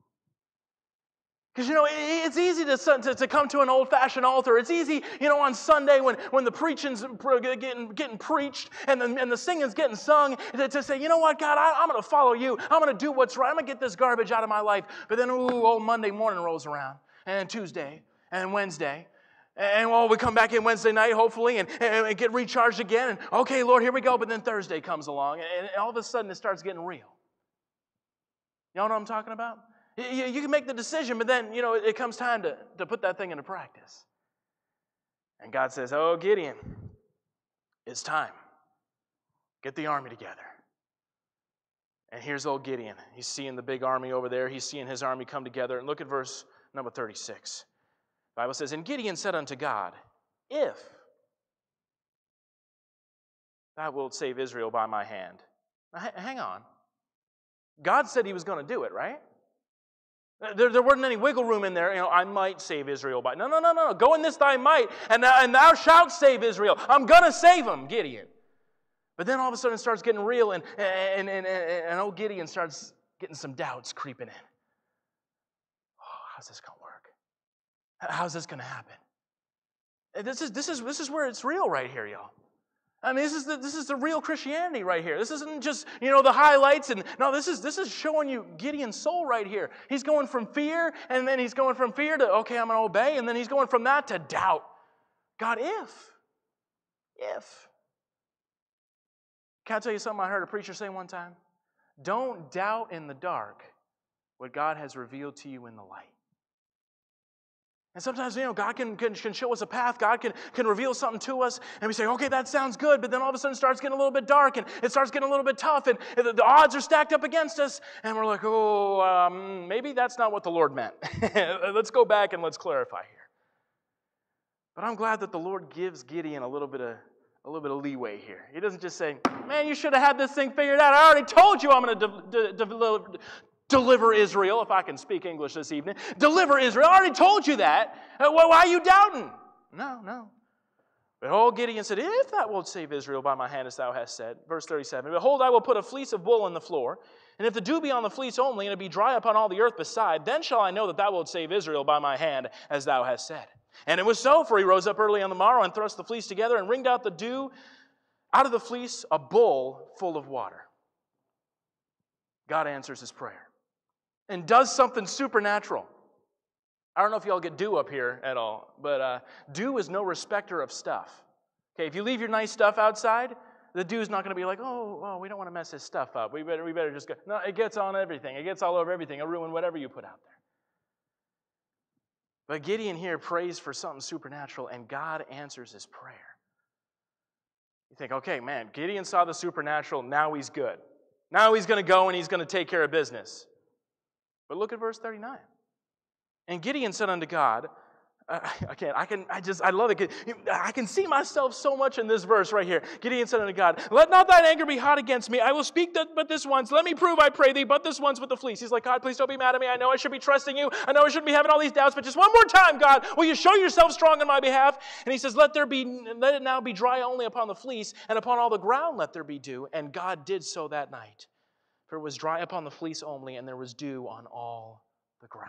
Because, it's easy to come to an old-fashioned altar. It's easy, on Sunday when the preaching's getting preached and the singing's getting sung to say, you know what, God, I'm going to follow you. I'm going to do what's right. I'm going to get this garbage out of my life. But then, old Monday morning rolls around, and Tuesday, and Wednesday. And we come back in Wednesday night, hopefully, and get recharged again. And, okay, Lord, here we go. But then Thursday comes along, and all of a sudden it starts getting real. Y'all know what I'm talking about? You can make the decision, but then, it comes time to put that thing into practice. And God says, oh, Gideon, it's time. Get the army together. And here's old Gideon. He's seeing the big army over there. He's seeing his army come together. And look at verse number 36. The Bible says, and Gideon said unto God, if thou wilt save Israel by my hand. Now, hang on. God said he was going to do it, right? There wasn't any wiggle room in there. I might save Israel by... No. Go in this thy might, and thou shalt save Israel. I'm going to save them, Gideon. But then all of a sudden it starts getting real, and old Gideon starts getting some doubts creeping in. Oh, how's this going to work? How's this going to happen? This is where it's real right here, y'all. I mean, this is the real Christianity right here. This isn't just, the highlights. And no, this is showing you Gideon's soul right here. He's going from fear, and then he's going from fear to, okay, I'm going to obey. And then he's going from that to doubt. God, if. Can I tell you something I heard a preacher say one time? Don't doubt in the dark what God has revealed to you in the light. And sometimes, God can show us a path. God can reveal something to us. And we say, okay, that sounds good. But then all of a sudden it starts getting a little bit dark. And it starts getting a little bit tough. And the odds are stacked up against us. And we're like, maybe that's not what the Lord meant. Let's go back and let's clarify here. But I'm glad that the Lord gives Gideon a little bit of leeway here. He doesn't just say, man, you should have had this thing figured out. I already told you I'm going to Deliver Israel, if I can speak English this evening. Deliver Israel. I already told you that. Why are you doubting? No. Behold, Gideon said, if thou wilt save Israel by my hand, as thou hast said. Verse 37, behold, I will put a fleece of wool on the floor, and if the dew be on the fleece only, and it be dry upon all the earth beside, then shall I know that thou wilt save Israel by my hand, as thou hast said. And it was so, for he rose up early on the morrow, and thrust the fleece together, and wringed out the dew out of the fleece, a bowl full of water. God answers his prayer and does something supernatural. I don't know if y'all get dew up here at all, but dew is no respecter of stuff. Okay, if you leave your nice stuff outside, the dew's not going to be like, oh, we don't want to mess his stuff up. We better just go. No, it gets on everything. It gets all over everything. It'll ruin whatever you put out there. But Gideon here prays for something supernatural, and God answers his prayer. You think, okay, man, Gideon saw the supernatural, now he's good. Now he's going to go and he's going to take care of business. But look at verse 39. And Gideon said unto God, I love it. I can see myself so much in this verse right here. Gideon said unto God, let not thine anger be hot against me. I will speak but this once. Let me prove, I pray thee, but this once with the fleece. He's like, God, please don't be mad at me. I know I should be trusting you. I know I shouldn't be having all these doubts, but just one more time, God, will you show yourself strong on my behalf? And he says, let it now be dry only upon the fleece, and upon all the ground let there be dew. And God did so that night. For it was dry upon the fleece only, and there was dew on all the ground.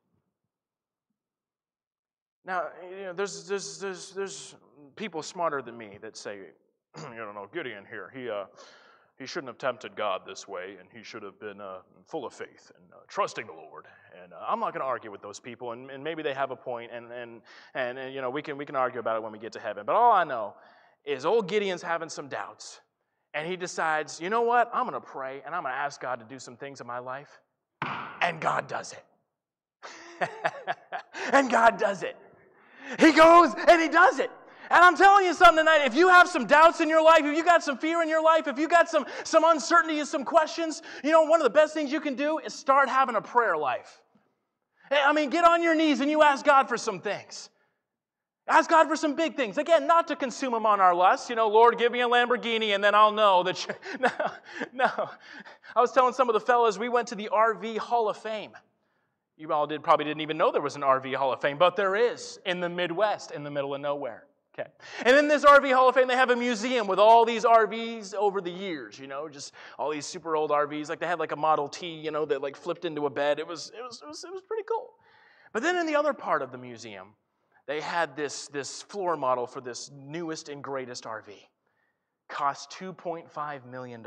Now, there's people smarter than me that say, Gideon here, he shouldn't have tempted God this way, and he should have been full of faith and trusting the Lord. And I'm not going to argue with those people, and maybe they have a point, and we can argue about it when we get to heaven. But all I know is old Gideon's having some doubts, and he decides, you know what? I'm going to pray, and I'm going to ask God to do some things in my life, and God does it. And God does it. He goes and he does it. And I'm telling you something tonight, if you have some doubts in your life, if you got some fear in your life, if you got some uncertainty and some questions, one of the best things you can do is start having a prayer life. I mean, get on your knees and you ask God for some things. Ask God for some big things. Again, not to consume them on our lusts. Lord, give me a Lamborghini and then I'll know that No. I was telling some of the fellas, we went to the RV Hall of Fame. You all probably didn't even know there was an RV Hall of Fame, but there is in the Midwest, in the middle of nowhere. Okay. And in this RV Hall of Fame, they have a museum with all these RVs over the years, just all these super old RVs. Like they had like a Model T, that like flipped into a bed. It was pretty cool. But then in the other part of the museum, they had this floor model for this newest and greatest RV. Cost $2.5 million.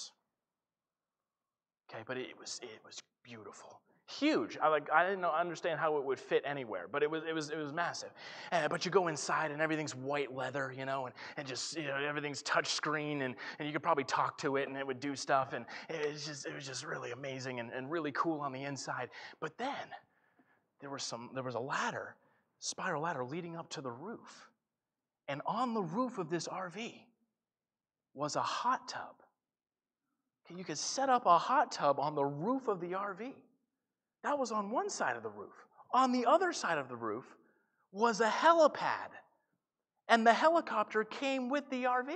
Okay, but it was beautiful. Huge. I didn't understand how it would fit anywhere, but it was massive. But you go inside and everything's white leather, and just everything's touch screen, and you could probably talk to it and it would do stuff, and it was just really amazing and really cool on the inside. But then there was a ladder, spiral ladder leading up to the roof, and on the roof of this RV was a hot tub. Okay, you could set up a hot tub on the roof of the RV. That was on one side of the roof. On the other side of the roof was a helipad. And the helicopter came with the RV.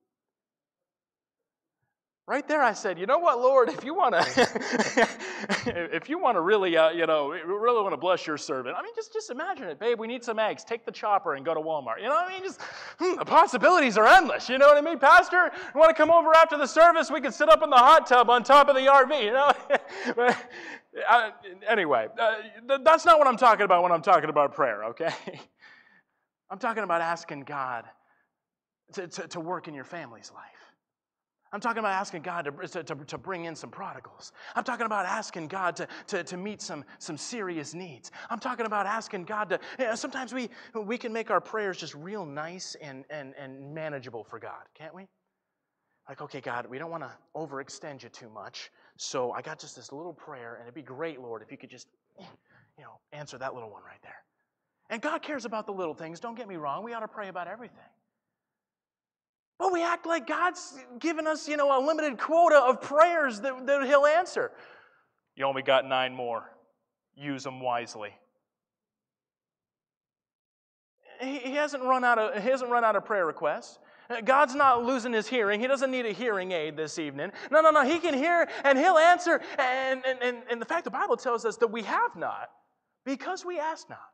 Right there I said, you know what, Lord, if you want to really, really want to bless your servant, just imagine it, babe, we need some eggs. Take the chopper and go to Walmart. The possibilities are endless. You know what I mean, Pastor? You want to come over after the service? We can sit up in the hot tub on top of the RV, Anyway, that's not what I'm talking about when I'm talking about prayer, okay? I'm talking about asking God to work in your family's life. I'm talking about asking God to bring in some prodigals. I'm talking about asking God to meet some serious needs. I'm talking about asking God to, sometimes we can make our prayers just real nice and manageable for God, can't we? Like, okay, God, we don't want to overextend you too much, so I got just this little prayer, and it'd be great, Lord, if you could just, answer that little one right there. And God cares about the little things, don't get me wrong. We ought to pray about everything. But we act like God's given us, a limited quota of prayers that He'll answer. You only got 9 more. Use them wisely. He hasn't run out of prayer requests. God's not losing his hearing. He doesn't need a hearing aid this evening. No. He can hear and he'll answer. And the fact the Bible tells us that we have not because we ask not.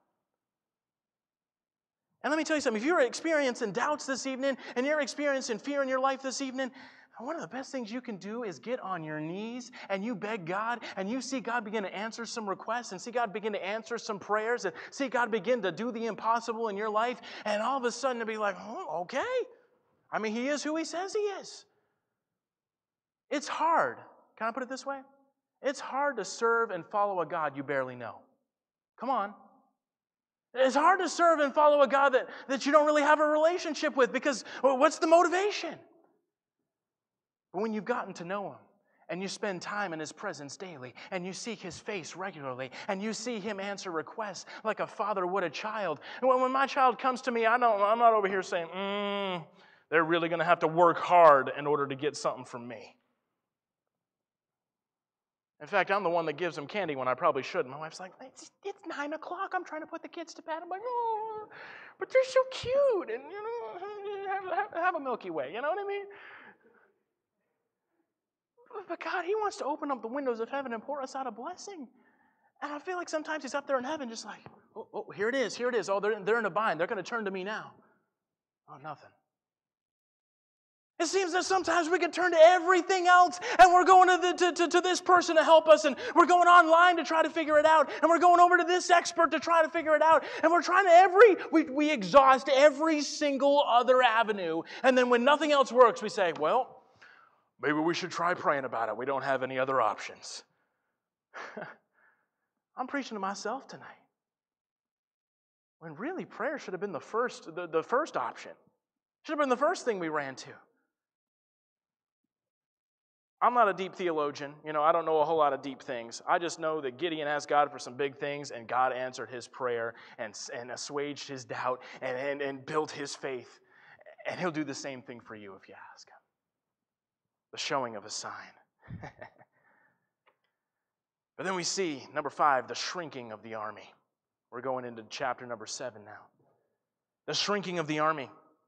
And let me tell you something. If you're experiencing doubts this evening and you're experiencing fear in your life this evening, one of the best things you can do is get on your knees and you beg God and you see God begin to answer some requests and see God begin to answer some prayers and see God begin to do the impossible in your life, and all of a sudden to be like, oh, okay. I mean, he is who he says he is. It's hard. Can I put it this way? It's hard to serve and follow a God you barely know. Come on. It's hard to serve and follow a God that you don't really have a relationship with, because what's the motivation? But when you've gotten to know him and you spend time in his presence daily and you seek his face regularly and you see him answer requests like a father would a child. And when my child comes to me, I'm not over here saying, they're really going to have to work hard in order to get something from me. In fact, I'm the one that gives them candy when I probably shouldn't. My wife's like, it's 9 o'clock. I'm trying to put the kids to bed. I'm like, oh, but they're so cute. And, have a Milky Way. You know what I mean? But God, he wants to open up the windows of heaven and pour us out a blessing. And I feel like sometimes he's up there in heaven just like, oh, here it is. Oh, they're in a bind. They're going to turn to me now. Oh, nothing. It seems that sometimes we can turn to everything else, and we're going to this person to help us, and we're going online to try to figure it out, and we're going over to this expert to try to figure it out, and we're trying to we exhaust every single other avenue, and then when nothing else works, we say, well, maybe we should try praying about it. We don't have any other options. I'm preaching to myself tonight. When really prayer should have been the first option. Should have been the first thing we ran to. I'm not a deep theologian. I don't know a whole lot of deep things. I just know that Gideon asked God for some big things, and God answered his prayer and assuaged his doubt and built his faith. And he'll do the same thing for you if you ask him. The showing of a sign. But then we see, number 5, the shrinking of the army. We're going into chapter number 7 now. The shrinking of the army.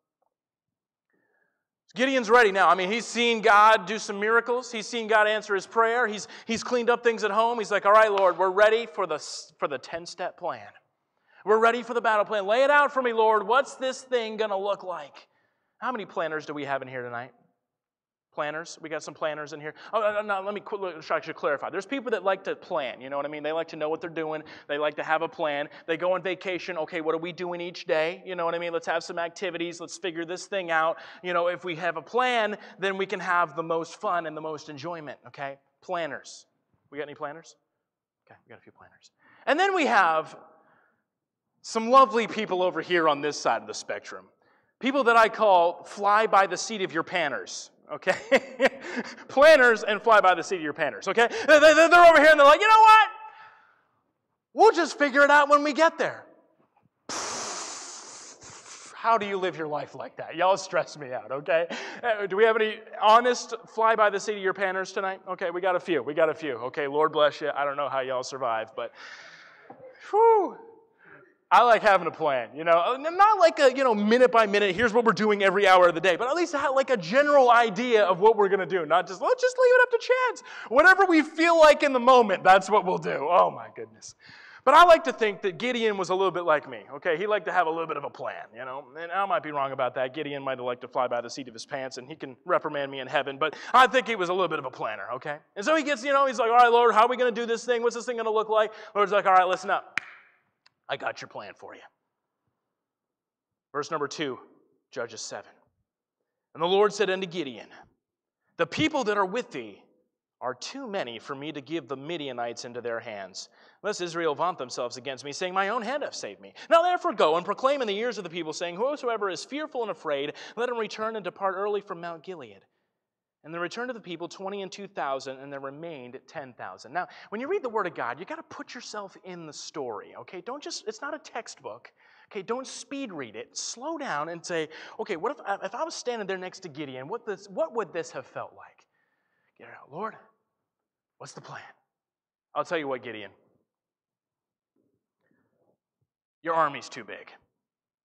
Gideon's ready now. I mean, he's seen God do some miracles. He's seen God answer his prayer. He's cleaned up things at home. He's like, all right, Lord, we're ready for the 10-step plan. We're ready for the battle plan. Lay it out for me, Lord. What's this thing going to look like? How many planners do we have in here tonight? Planners? We got some planners in here. Oh, no, let me actually clarify. There's people that like to plan, you know what I mean? They like to know what they're doing. They like to have a plan. They go on vacation. Okay, what are we doing each day? You know what I mean? Let's have some activities. Let's figure this thing out. If we have a plan, then we can have the most fun and the most enjoyment, okay? Planners. We got any planners? Okay, we got a few planners. And then we have some lovely people over here on this side of the spectrum. People that I call fly by the seat of your panners. Okay? Planners and fly by the seat of your panners, okay? They're over here and they're like, you know what? We'll just figure it out when we get there. How do you live your life like that? Y'all stress me out, okay? Do we have any honest fly by the seat of your panners tonight? Okay, we got a few. Okay, Lord bless you. I don't know how y'all survive, but whew. I like having a plan, not like a, minute by minute, here's what we're doing every hour of the day, but at least have like a general idea of what we're going to do, not just, let's just leave it up to chance. Whatever we feel like in the moment, that's what we'll do. Oh my goodness. But I like to think that Gideon was a little bit like me, okay? He liked to have a little bit of a plan, and I might be wrong about that. Gideon might have liked to fly by the seat of his pants, and he can reprimand me in heaven, but I think he was a little bit of a planner, okay? And so he gets, he's like, all right, Lord, how are we going to do this thing? What's this thing going to look like? Lord's like, all right, listen up. I got your plan for you. Verse number 2, Judges 7. And the Lord said unto Gideon, the people that are with thee are too many for me to give the Midianites into their hands, lest Israel vaunt themselves against me, saying, my own hand hath saved me. Now therefore go and proclaim in the ears of the people, saying, whosoever is fearful and afraid, let him return and depart early from Mount Gilead. And there returned to the people 20 and 2,000, and there remained 10,000. Now, when you read the Word of God, you got to put yourself in the story, okay? It's not a textbook, okay? Don't speed read it. Slow down and say, okay, what if I was standing there next to Gideon, what would this have felt like? Get it out. Lord, what's the plan? I'll tell you what, Gideon. Your army's too big.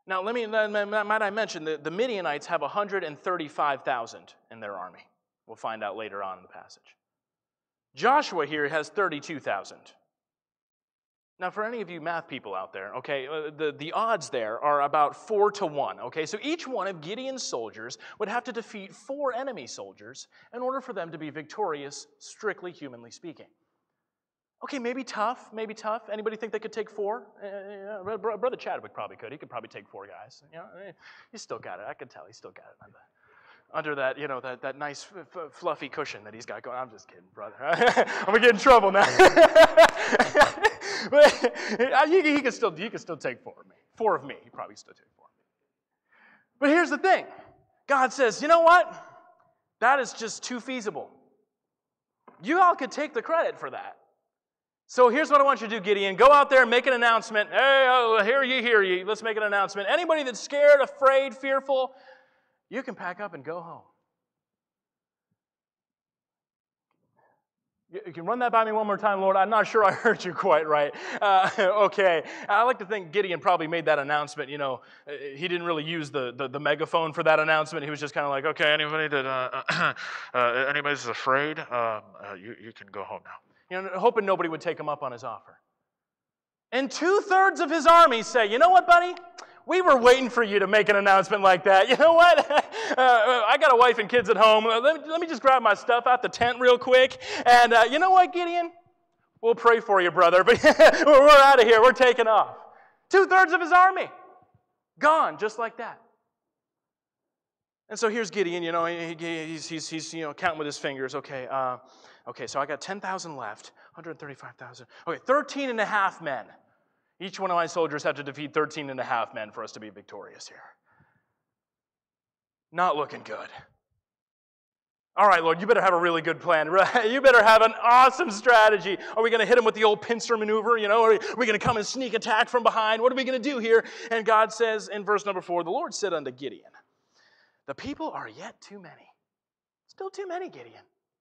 Now, might I mention, the Midianites have 135,000 in their army. We'll find out later on in the passage. Joshua here has 32,000. Now, for any of you math people out there, okay, the odds there are about 4-1, okay? So each one of Gideon's soldiers would have to defeat 4 enemy soldiers in order for them to be victorious, strictly humanly speaking. Okay, maybe tough. Anybody think they could take 4? Brother Chadwick probably could. He could probably take 4 guys. You know, he's still got it. I can tell he's still got it under that, you know, that nice fluffy cushion that he's got going. I'm just kidding, brother. I'm gonna get in trouble now. But he could still take 4 of me. 4 of me. He probably still take 4 of me. But here's the thing. God says, you know what? That is just too feasible. You all could take the credit for that. So here's what I want you to do, Gideon. Go out there and make an announcement. Hey, hear ye. Let's make an announcement. Anybody that's scared, afraid, fearful, you can pack up and go home. You can run that by me one more time, Lord. I'm not sure I heard you quite right. Okay. I like to think Gideon probably made that announcement. You know, he didn't really use the megaphone for that announcement. He was just kind of like, okay, anybody that anybody's afraid, you can go home now. You know, hoping nobody would take him up on his offer. And 2/3 of his army say, you know what, buddy? We were waiting for you to make an announcement like that. You know what? I got a wife and kids at home. Let me just grab my stuff out the tent real quick. And you know what, Gideon? We'll pray for you, brother. But we're out of here. We're taking off. 2/3 of his army. Gone, just like that. And so here's Gideon. You know, he's you know, counting with his fingers. Okay, so I got 10,000 left. 135,000. Okay, 13.5 men. Each one of my soldiers have to defeat 13.5 men for us to be victorious here. Not looking good. All right, Lord, you better have a really good plan. You better have an awesome strategy. Are we going to hit him with the old pincer maneuver? You know, are we going to come and sneak attack from behind? What are we going to do here? And God says in verse number 4, the Lord said unto Gideon, the people are yet too many. Still too many, Gideon.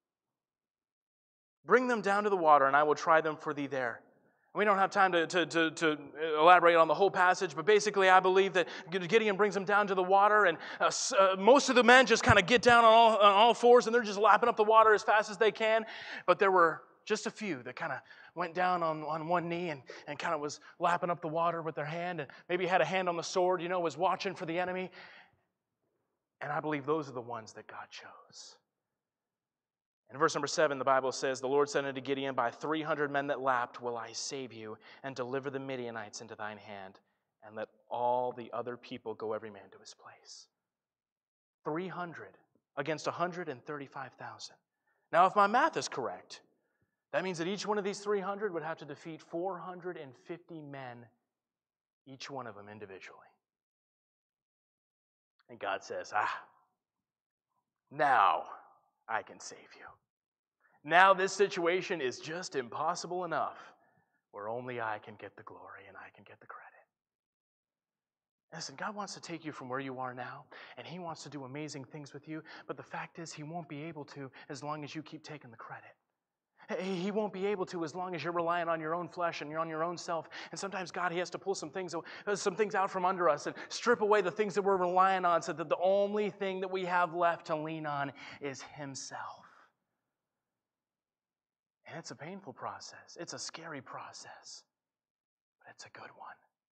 Bring them down to the water, and I will try them for thee there. We don't have time to elaborate on the whole passage, but basically I believe that Gideon brings them down to the water, and most of the men just kind of get down on all fours, and they're just lapping up the water as fast as they can. But there were just a few that kind of went down on one knee and kind of was lapping up the water with their hand, and maybe had a hand on the sword, you know, was watching for the enemy. And I believe those are the ones that God chose. In verse number 7, the Bible says, the Lord said unto Gideon, by 300 men that lapped will I save you, and deliver the Midianites into thine hand, and let all the other people go every man to his place. 300 against 135,000. Now, if my math is correct, that means that each one of these 300 would have to defeat 450 men, each one of them individually. And God says, now I can save you. Now this situation is just impossible enough where only I can get the glory and I can get the credit. Listen, God wants to take you from where you are now, and He wants to do amazing things with you, but the fact is He won't be able to as long as you keep taking the credit. He won't be able to as long as you're relying on your own flesh and you're on your own self. And sometimes God, He has to pull some things out from under us and strip away the things that we're relying on so that the only thing that we have left to lean on is Himself. And it's a painful process. It's a scary process. But it's a good one.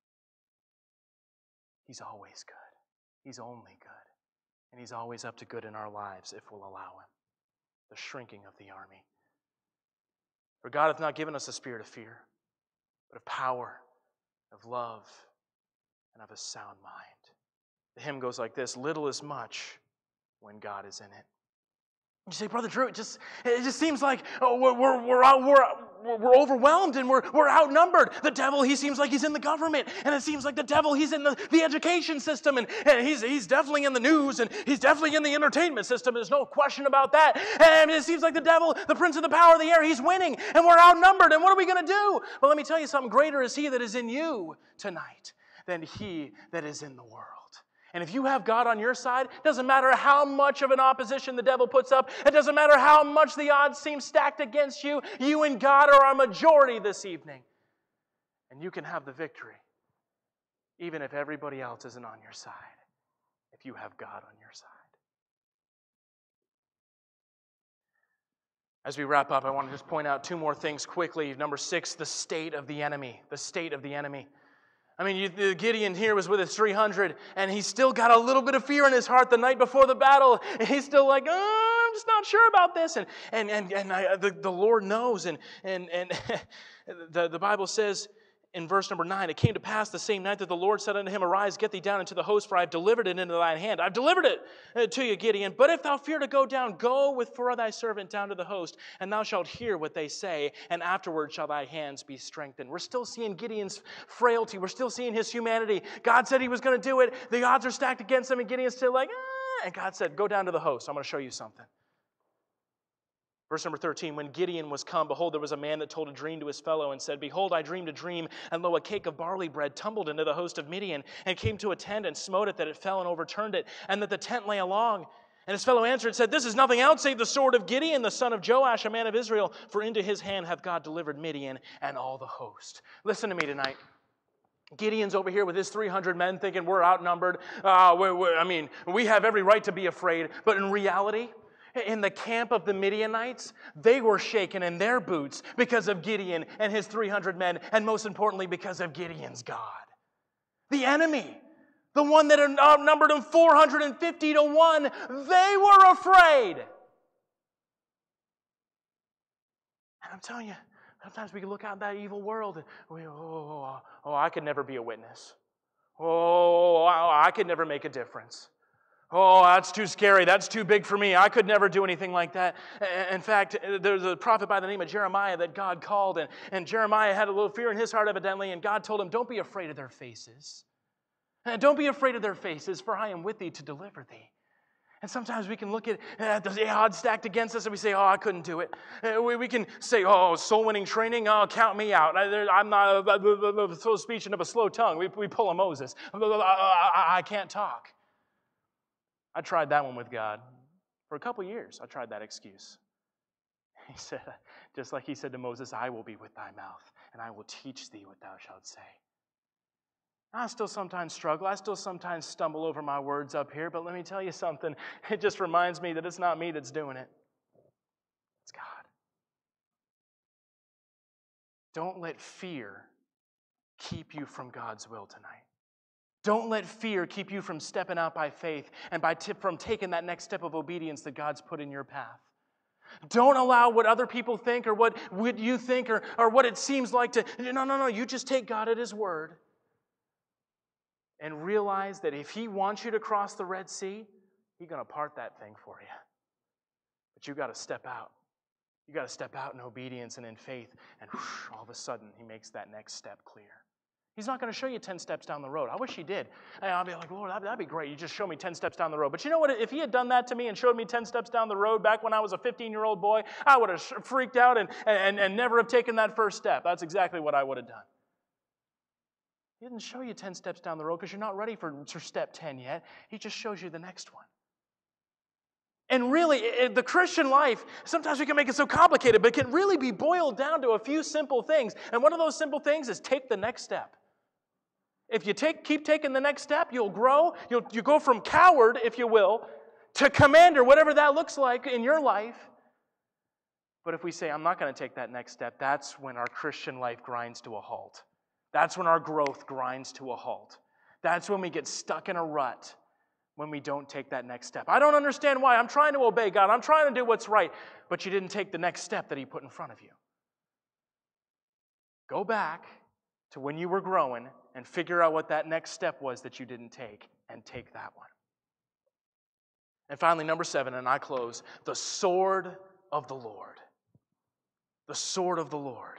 He's always good. He's only good. And He's always up to good in our lives if we'll allow Him. The shrinking of the army. For God hath not given us a spirit of fear, but of power, of love, and of a sound mind. The hymn goes like this, little is much when God is in it. You say, Brother Drew, it just seems like we're overwhelmed and we're outnumbered. The devil, he seems like he's in the government, and it seems like the devil, he's in the education system, and he's definitely in the news, and he's definitely in the entertainment system. There's no question about that. And it seems like the devil, the prince of the power of the air, he's winning, and we're outnumbered. And what are we going to do? Well, let me tell you something. Greater is He that is in you tonight than he that is in the world. And if you have God on your side, it doesn't matter how much of an opposition the devil puts up. It doesn't matter how much the odds seem stacked against you. You and God are our majority this evening. And you can have the victory. even if everybody else isn't on your side, if you have God on your side. As we wrap up, I want to just point out two more things quickly. Number 6, the state of the enemy. The state of the enemy. I mean, Gideon here was with his 300, and he's still got a little bit of fear in his heart the night before the battle. And he's still like, oh, I'm just not sure about this. The Lord knows. And the Bible says in verse number 9, it came to pass the same night that the Lord said unto him, Arise, get thee down into the host, for I have delivered it into thine hand. I've delivered it to you, Gideon. But if thou fear to go down, go for thy servant down to the host, and thou shalt hear what they say, and afterward shall thy hands be strengthened. We're still seeing Gideon's frailty. We're still seeing his humanity. God said he was going to do it. The odds are stacked against him, and Gideon's still like, ah. And God said, go down to the host. I'm going to show you something. Verse number 13, when Gideon was come, behold, there was a man that told a dream to his fellow and said, Behold, I dreamed a dream, and lo, a cake of barley bread tumbled into the host of Midian, and came to a tent and smote it, that it fell and overturned it, and that the tent lay along. And his fellow answered and said, This is nothing else save the sword of Gideon, the son of Joash, a man of Israel, for into his hand hath God delivered Midian and all the host. Listen to me tonight. Gideon's over here with his 300 men thinking we're outnumbered. We have every right to be afraid, but in reality, in the camp of the Midianites, they were shaken in their boots because of Gideon and his 300 men, and most importantly, because of Gideon's God. The enemy, the one that outnumbered them 450 to 1, they were afraid. And I'm telling you, sometimes we can look out in that evil world and I could never be a witness. I could never make a difference. Oh, that's too scary. That's too big for me. I could never do anything like that. In fact, there's a prophet by the name of Jeremiah that God called, and Jeremiah had a little fear in his heart evidently, and God told him, don't be afraid of their faces. Don't be afraid of their faces, for I am with thee to deliver thee. And sometimes we can look at the odds stacked against us and we say, I couldn't do it. We can say, soul-winning training, count me out. I'm not a slow speech and of a slow tongue. We pull a Moses. I can't talk. I tried that one with God. For a couple years, I tried that excuse. He said, just like he said to Moses, I will be with thy mouth, and I will teach thee what thou shalt say. I still sometimes struggle. I still sometimes stumble over my words up here, but let me tell you something. It just reminds me that it's not me that's doing it. It's God. Don't let fear keep you from God's will tonight. Don't let fear keep you from stepping out by faith and from taking that next step of obedience that God's put in your path. Don't allow what other people think or what you think or what it seems like to... No. You just take God at His word and realize that if He wants you to cross the Red Sea, He's going to part that thing for you. But you got to step out. You got to step out in obedience and in faith, and all of a sudden He makes that next step clear. He's not going to show you 10 steps down the road. I wish He did. I'll be like, Lord, that'd be great. You just show me 10 steps down the road. But you know what? If He had done that to me and showed me 10 steps down the road back when I was a 15-year-old boy, I would have freaked out and never have taken that first step. That's exactly what I would have done. He didn't show you 10 steps down the road because you're not ready for step 10 yet. He just shows you the next one. And really, the Christian life, sometimes we can make it so complicated, but it can really be boiled down to a few simple things. And one of those simple things is take the next step. If you keep taking the next step, you'll grow. You go from coward, if you will, to commander, whatever that looks like in your life. But if we say, I'm not going to take that next step, that's when our Christian life grinds to a halt. That's when our growth grinds to a halt. That's when we get stuck in a rut, when we don't take that next step. I don't understand why. I'm trying to obey God. I'm trying to do what's right. But you didn't take the next step that He put in front of you. Go back to when you were growing and figure out what that next step was that you didn't take, and take that one. And finally, number 7, and I close, the sword of the Lord. The sword of the Lord.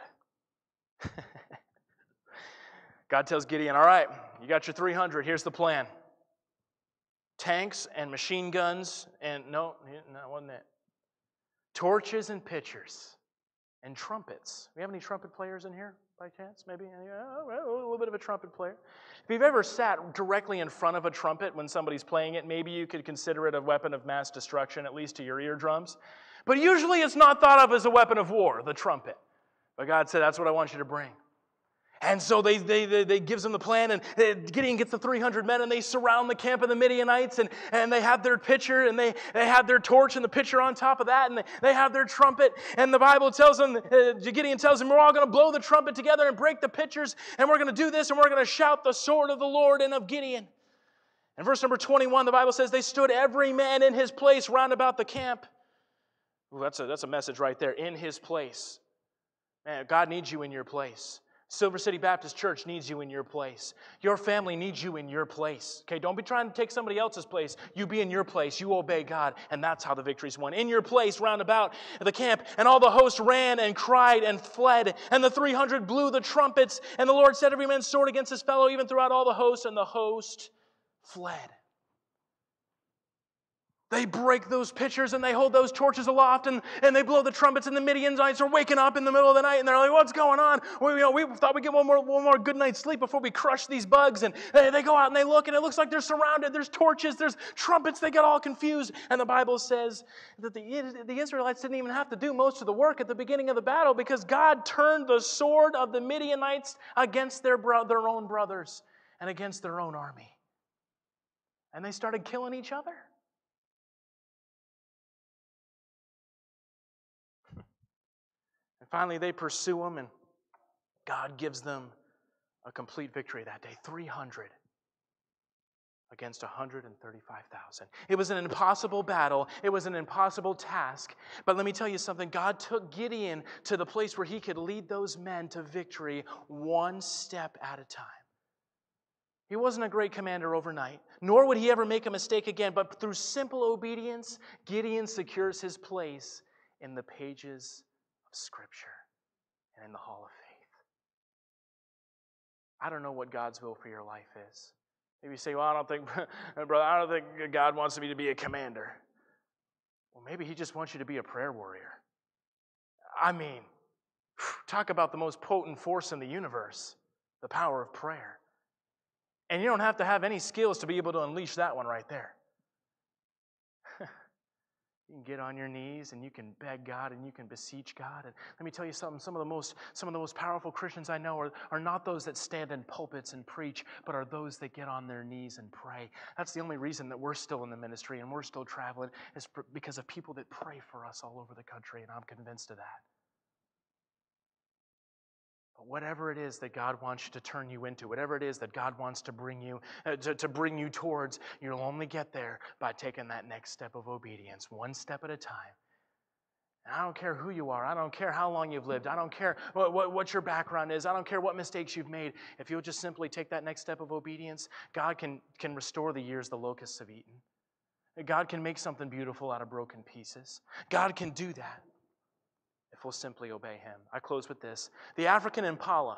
God tells Gideon, all right, you got your 300, here's the plan. Tanks and machine guns and, no, wasn't it. Torches and pitchers and trumpets. We have any trumpet players in here by chance? Maybe a little bit of a trumpet player. If you've ever sat directly in front of a trumpet when somebody's playing it, maybe you could consider it a weapon of mass destruction, at least to your eardrums. But usually it's not thought of as a weapon of war, the trumpet. But God said, that's what I want you to bring. And so they gives them the plan, and Gideon gets the 300 men, and they surround the camp of the Midianites, and they have their pitcher, and they have their torch and the pitcher on top of that, and they have their trumpet, and the Bible tells them, Gideon tells them, we're all going to blow the trumpet together and break the pitchers, and we're going to do this, and we're going to shout the sword of the Lord and of Gideon. And verse number 21, the Bible says, they stood every man in his place round about the camp. Ooh, that's a message right there, in his place. Man, God needs you in your place. Silver City Baptist Church needs you in your place. Your family needs you in your place. Okay, don't be trying to take somebody else's place. You be in your place. You obey God, and that's how the victory's won. In your place, round about the camp, and all the host ran and cried and fled, and the 300 blew the trumpets, and the Lord set every man's sword against his fellow, even throughout all the host, and the host fled. They break those pitchers and they hold those torches aloft and they blow the trumpets, and the Midianites are waking up in the middle of the night and they're like, what's going on? We thought we'd get one more good night's sleep before we crush these bugs. And they go out and they look, and it looks like they're surrounded. There's torches, there's trumpets. They get all confused. And the Bible says that the Israelites didn't even have to do most of the work at the beginning of the battle, because God turned the sword of the Midianites against their own brothers and against their own army. And they started killing each other. And finally, they pursue them, and God gives them a complete victory that day. 300 against 135,000. It was an impossible battle. It was an impossible task. But let me tell you something. God took Gideon to the place where he could lead those men to victory one step at a time. He wasn't a great commander overnight, nor would he ever make a mistake again. But through simple obedience, Gideon secures his place in the pages of Scripture and in the Hall of Faith. I don't know what God's will for your life is. Maybe you say, well, brother, I don't think God wants me to be a commander. Well, maybe he just wants you to be a prayer warrior. I mean, talk about the most potent force in the universe, the power of prayer. And you don't have to have any skills to be able to unleash that one right there. You can get on your knees and you can beg God and you can beseech God. And let me tell you something, some of the most powerful Christians I know are not those that stand in pulpits and preach, but are those that get on their knees and pray. That's the only reason that we're still in the ministry and we're still traveling, is because of people that pray for us all over the country, and I'm convinced of that. But whatever it is that God wants you to turn you into, whatever it is that God wants to bring you towards, you'll only get there by taking that next step of obedience, one step at a time. And I don't care who you are. I don't care how long you've lived. I don't care what your background is. I don't care what mistakes you've made. If you'll just simply take that next step of obedience, God can restore the years the locusts have eaten. God can make something beautiful out of broken pieces. God can do that if we'll simply obey him. I close with this. The African impala,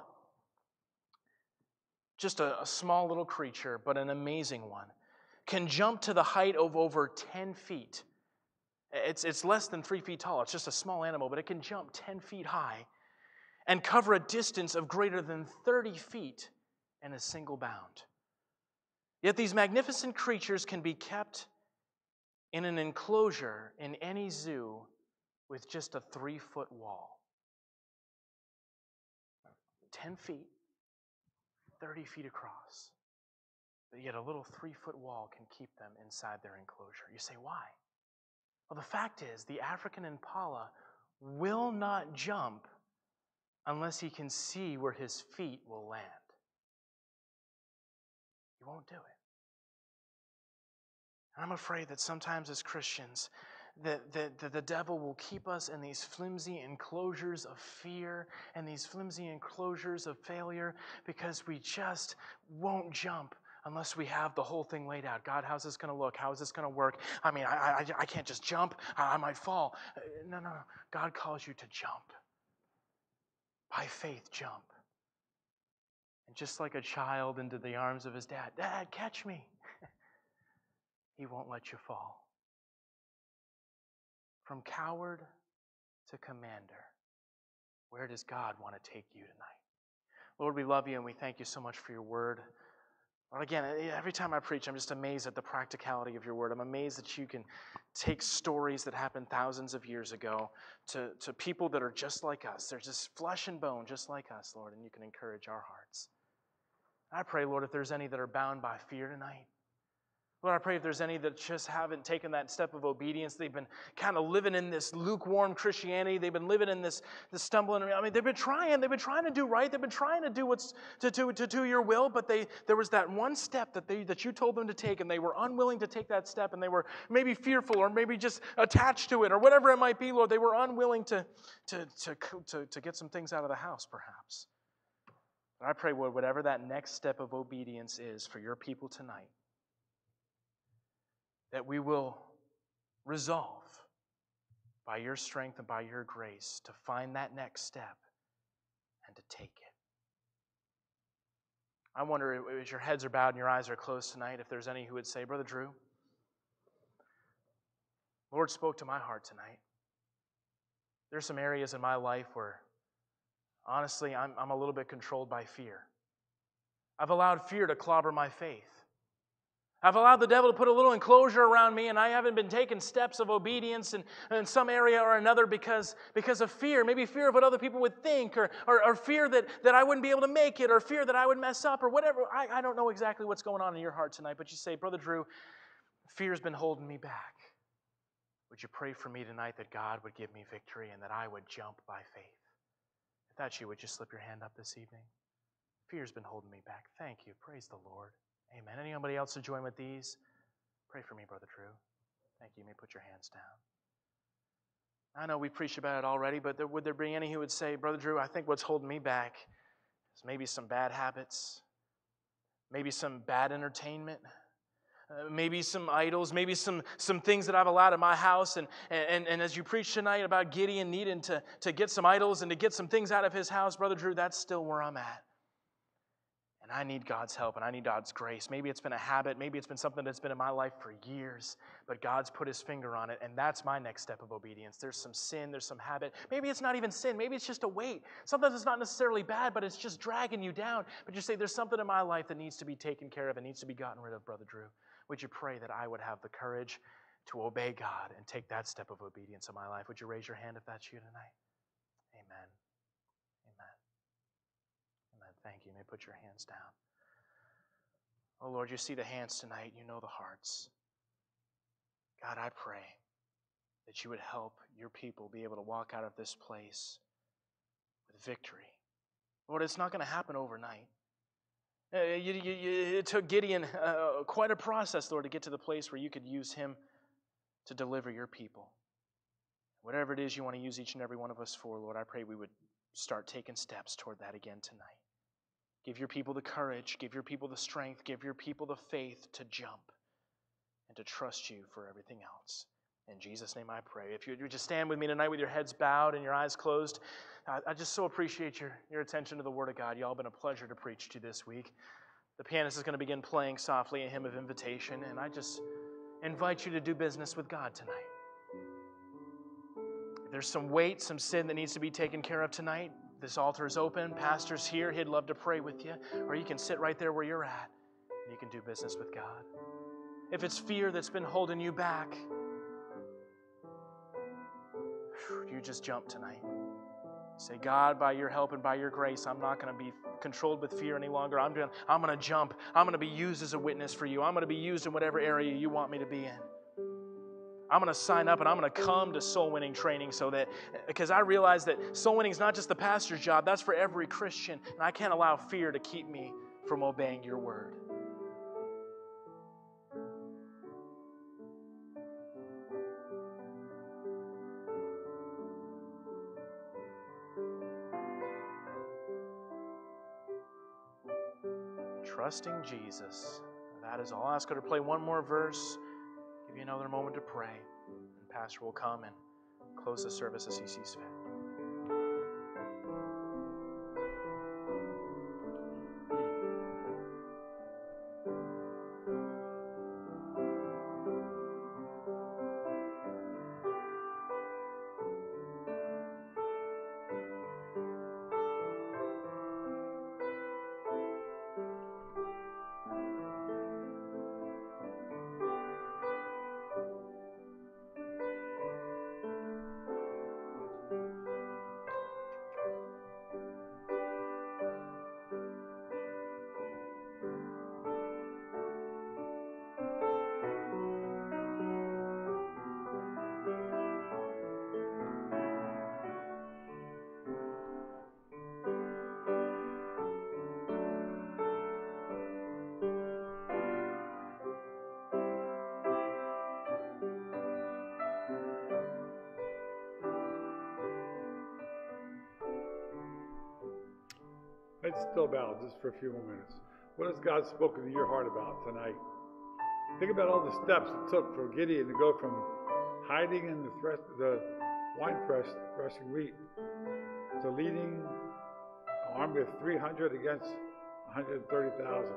just a small little creature, but an amazing one, can jump to the height of over 10 feet. It's less than 3 feet tall. It's just a small animal, but it can jump 10 feet high and cover a distance of greater than 30 feet in a single bound. Yet these magnificent creatures can be kept in an enclosure in any zoo with just a 3-foot wall. 10 feet, 30 feet across. But yet a little 3-foot wall can keep them inside their enclosure. You say, why? Well, the fact is, the African impala will not jump unless he can see where his feet will land. He won't do it. And I'm afraid that sometimes as Christians, that the devil will keep us in these flimsy enclosures of fear and these flimsy enclosures of failure because we just won't jump unless we have the whole thing laid out. God, how's this going to look? How is this going to work? I mean, I can't just jump. I might fall. No. God calls you to jump. By faith, jump. And just like a child into the arms of his dad, Dad, catch me. He won't let you fall. From coward to commander, where does God want to take you tonight? Lord, we love you and we thank you so much for your word. Lord, again, every time I preach, I'm just amazed at the practicality of your word. I'm amazed that you can take stories that happened thousands of years ago to people that are just like us. They're just flesh and bone, just like us, Lord, and you can encourage our hearts. I pray, Lord, if there's any that are bound by fear tonight, Lord, I pray if there's any that just haven't taken that step of obedience, they've been kind of living in this lukewarm Christianity, they've been living in this stumbling. I mean, they've been trying to do right, they've been trying to do what's to do your will, but there was that one step that you told them to take, and they were unwilling to take that step, and they were maybe fearful, or maybe just attached to it, or whatever it might be, Lord. They were unwilling to get some things out of the house, perhaps. And I pray, Lord, whatever that next step of obedience is for your people tonight, that we will resolve by your strength and by your grace to find that next step and to take it. I wonder, as your heads are bowed and your eyes are closed tonight, if there's any who would say, Brother Drew, the Lord spoke to my heart tonight. There's some areas in my life where, honestly, I'm a little bit controlled by fear. I've allowed fear to clobber my faith. I've allowed the devil to put a little enclosure around me, and I haven't been taking steps of obedience in some area or another because of fear. Maybe fear of what other people would think, or fear that I wouldn't be able to make it, or fear that I would mess up, or whatever. I don't know exactly what's going on in your heart tonight, but you say, Brother Drew, fear's been holding me back. Would you pray for me tonight that God would give me victory and that I would jump by faith? If that's you, would you slip your hand up this evening? Fear's been holding me back. Thank you. Praise the Lord. Amen. Anybody else to join with these? Pray for me, Brother Drew. Thank you. You may put your hands down. I know we preached about it already, but would there be any who would say, Brother Drew, I think what's holding me back is maybe some bad habits, maybe some bad entertainment, maybe some idols, maybe some things that I've allowed in my house. And as you preach tonight about Gideon needing to get some idols and to get some things out of his house, Brother Drew, that's still where I'm at. And I need God's help, and I need God's grace. Maybe it's been a habit. Maybe it's been something that's been in my life for years, but God's put his finger on it, and that's my next step of obedience. There's some sin. There's some habit. Maybe it's not even sin. Maybe it's just a weight. Sometimes it's not necessarily bad, but it's just dragging you down. But you say, there's something in my life that needs to be taken care of and needs to be gotten rid of, Brother Drew. Would you pray that I would have the courage to obey God and take that step of obedience in my life? Would you raise your hand if that's you tonight? Amen. Amen. Amen. Thank you. You may put your hands down. Oh, Lord, you see the hands tonight. You know the hearts. God, I pray that you would help your people be able to walk out of this place with victory. Lord, it's not going to happen overnight. It took Gideon quite a process, Lord, to get to the place where you could use him to deliver your people. Whatever it is you want to use each and every one of us for, Lord, I pray we would start taking steps toward that again tonight. Give your people the courage, give your people the strength, give your people the faith to jump and to trust you for everything else. In Jesus' name I pray. If you would just stand with me tonight with your heads bowed and your eyes closed, I just so appreciate your attention to the Word of God. Y'all been a pleasure to preach to this week. The pianist is going to begin playing softly a hymn of invitation, and I just invite you to do business with God tonight. If there's some weight, some sin that needs to be taken care of tonight, this altar is open. Pastor's here. He'd love to pray with you. Or you can sit right there where you're at, and you can do business with God. If it's fear that's been holding you back, you just jump tonight. Say, God, by your help and by your grace, I'm not going to be controlled with fear any longer. I'm going to jump. I'm going to be used as a witness for you. I'm going to be used in whatever area you want me to be in. I'm going to sign up and I'm going to come to soul winning training because I realize that soul winning is not just the pastor's job. That's for every Christian. And I can't allow fear to keep me from obeying your word. Trusting Jesus. That is all. I'll ask her to play one more verse, give you another moment to pray, and Pastor will come and close the service as he sees fit. still bow just for a few more minutes. What has God spoken to your heart about tonight? Think about all the steps it took for Gideon to go from hiding in the wine press, threshing wheat, to leading an army of 300 against 130,000.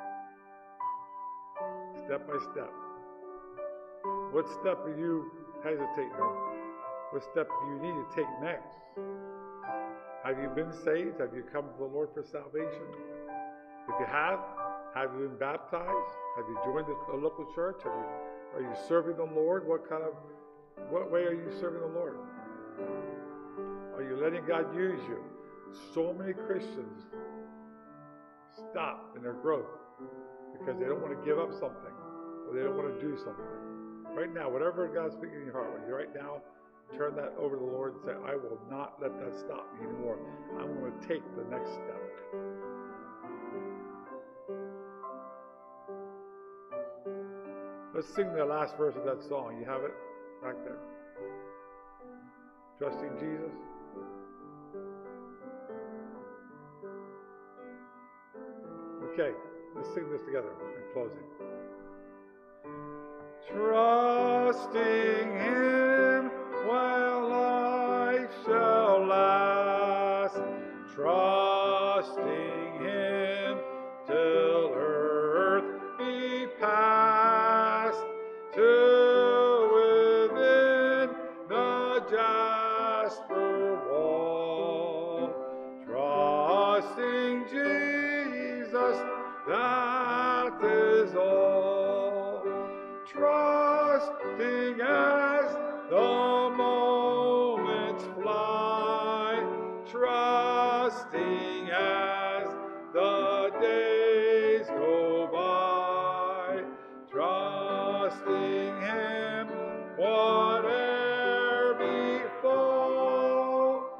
Step by step. What step are you hesitating on? What step do you need to take next? Have you been saved? Have you come to the Lord for salvation? If you have you been baptized? Have you joined a local church? Are you serving the Lord? What way are you serving the Lord? Are you letting God use you? So many Christians stop in their growth because they don't want to give up something or they don't want to do something. Right now, whatever God's speaking in your heart, when you right now turn that over to the Lord and say, I will not let that stop me anymore. I'm going to take the next step. Let's sing the last verse of that song. You have it back there. Trusting Jesus. Okay, let's sing this together in closing. Trusting Him while life shall last. Trusting Him till earth be past. To within the jasper wall. Trusting Jesus, that is all. Trusting as the moments fly, trusting as the days go by, trusting Him whate'er befall.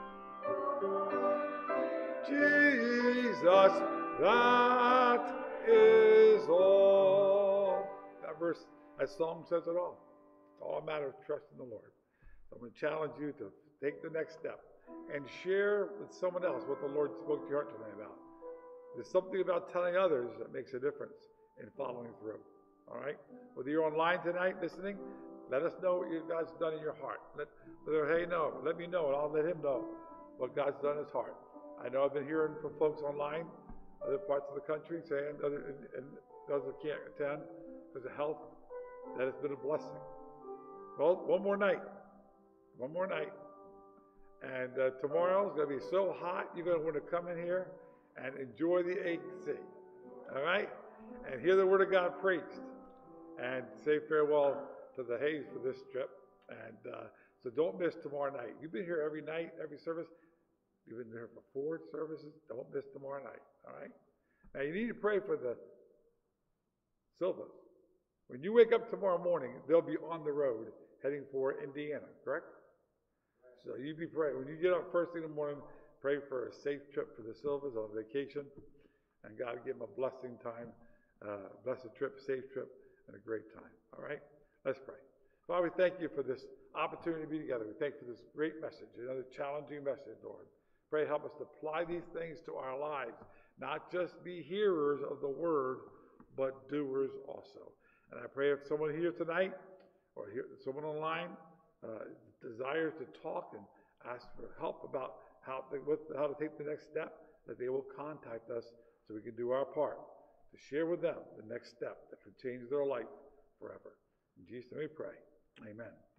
Jesus, that is all. That song says it all. It's all a matter of trusting the Lord. So I'm going to challenge you to take the next step and share with someone else what the Lord spoke to your heart today about. There's something about telling others that makes a difference in following through. All right? Whether you're online tonight listening, let us know what God's done in your heart. Let Haye know. Let me know, and I'll let him know what God's done in his heart. I know I've been hearing from folks online, other parts of the country, saying, and those that can't attend because of health, that it's been a blessing. Well, one more night. And tomorrow is going to be so hot, you're going to want to come in here and enjoy the AC. All right? And hear the Word of God preached. And say farewell to the Hayes for this trip. And so don't miss tomorrow night. You've been here every night, every service. You've been here for 4 services. Don't miss tomorrow night. All right? Now, you need to pray for the Silvas. When you wake up tomorrow morning, they'll be on the road heading for Indiana, correct? So you be praying. When you get up first thing in the morning, pray for a safe trip for the Silvas on vacation. And God give them a blessing time, blessed trip, safe trip, and a great time. All right? Let's pray. Father, we thank you for this opportunity to be together. We thank you for this great message, another challenging message, Lord. Pray help us to apply these things to our lives, not just be hearers of the word, but doers also. And I pray if someone here tonight or someone online desires to talk and ask for help about how to take the next step, that they will contact us so we can do our part to share with them the next step that could change their life forever. In Jesus' name we pray. Amen.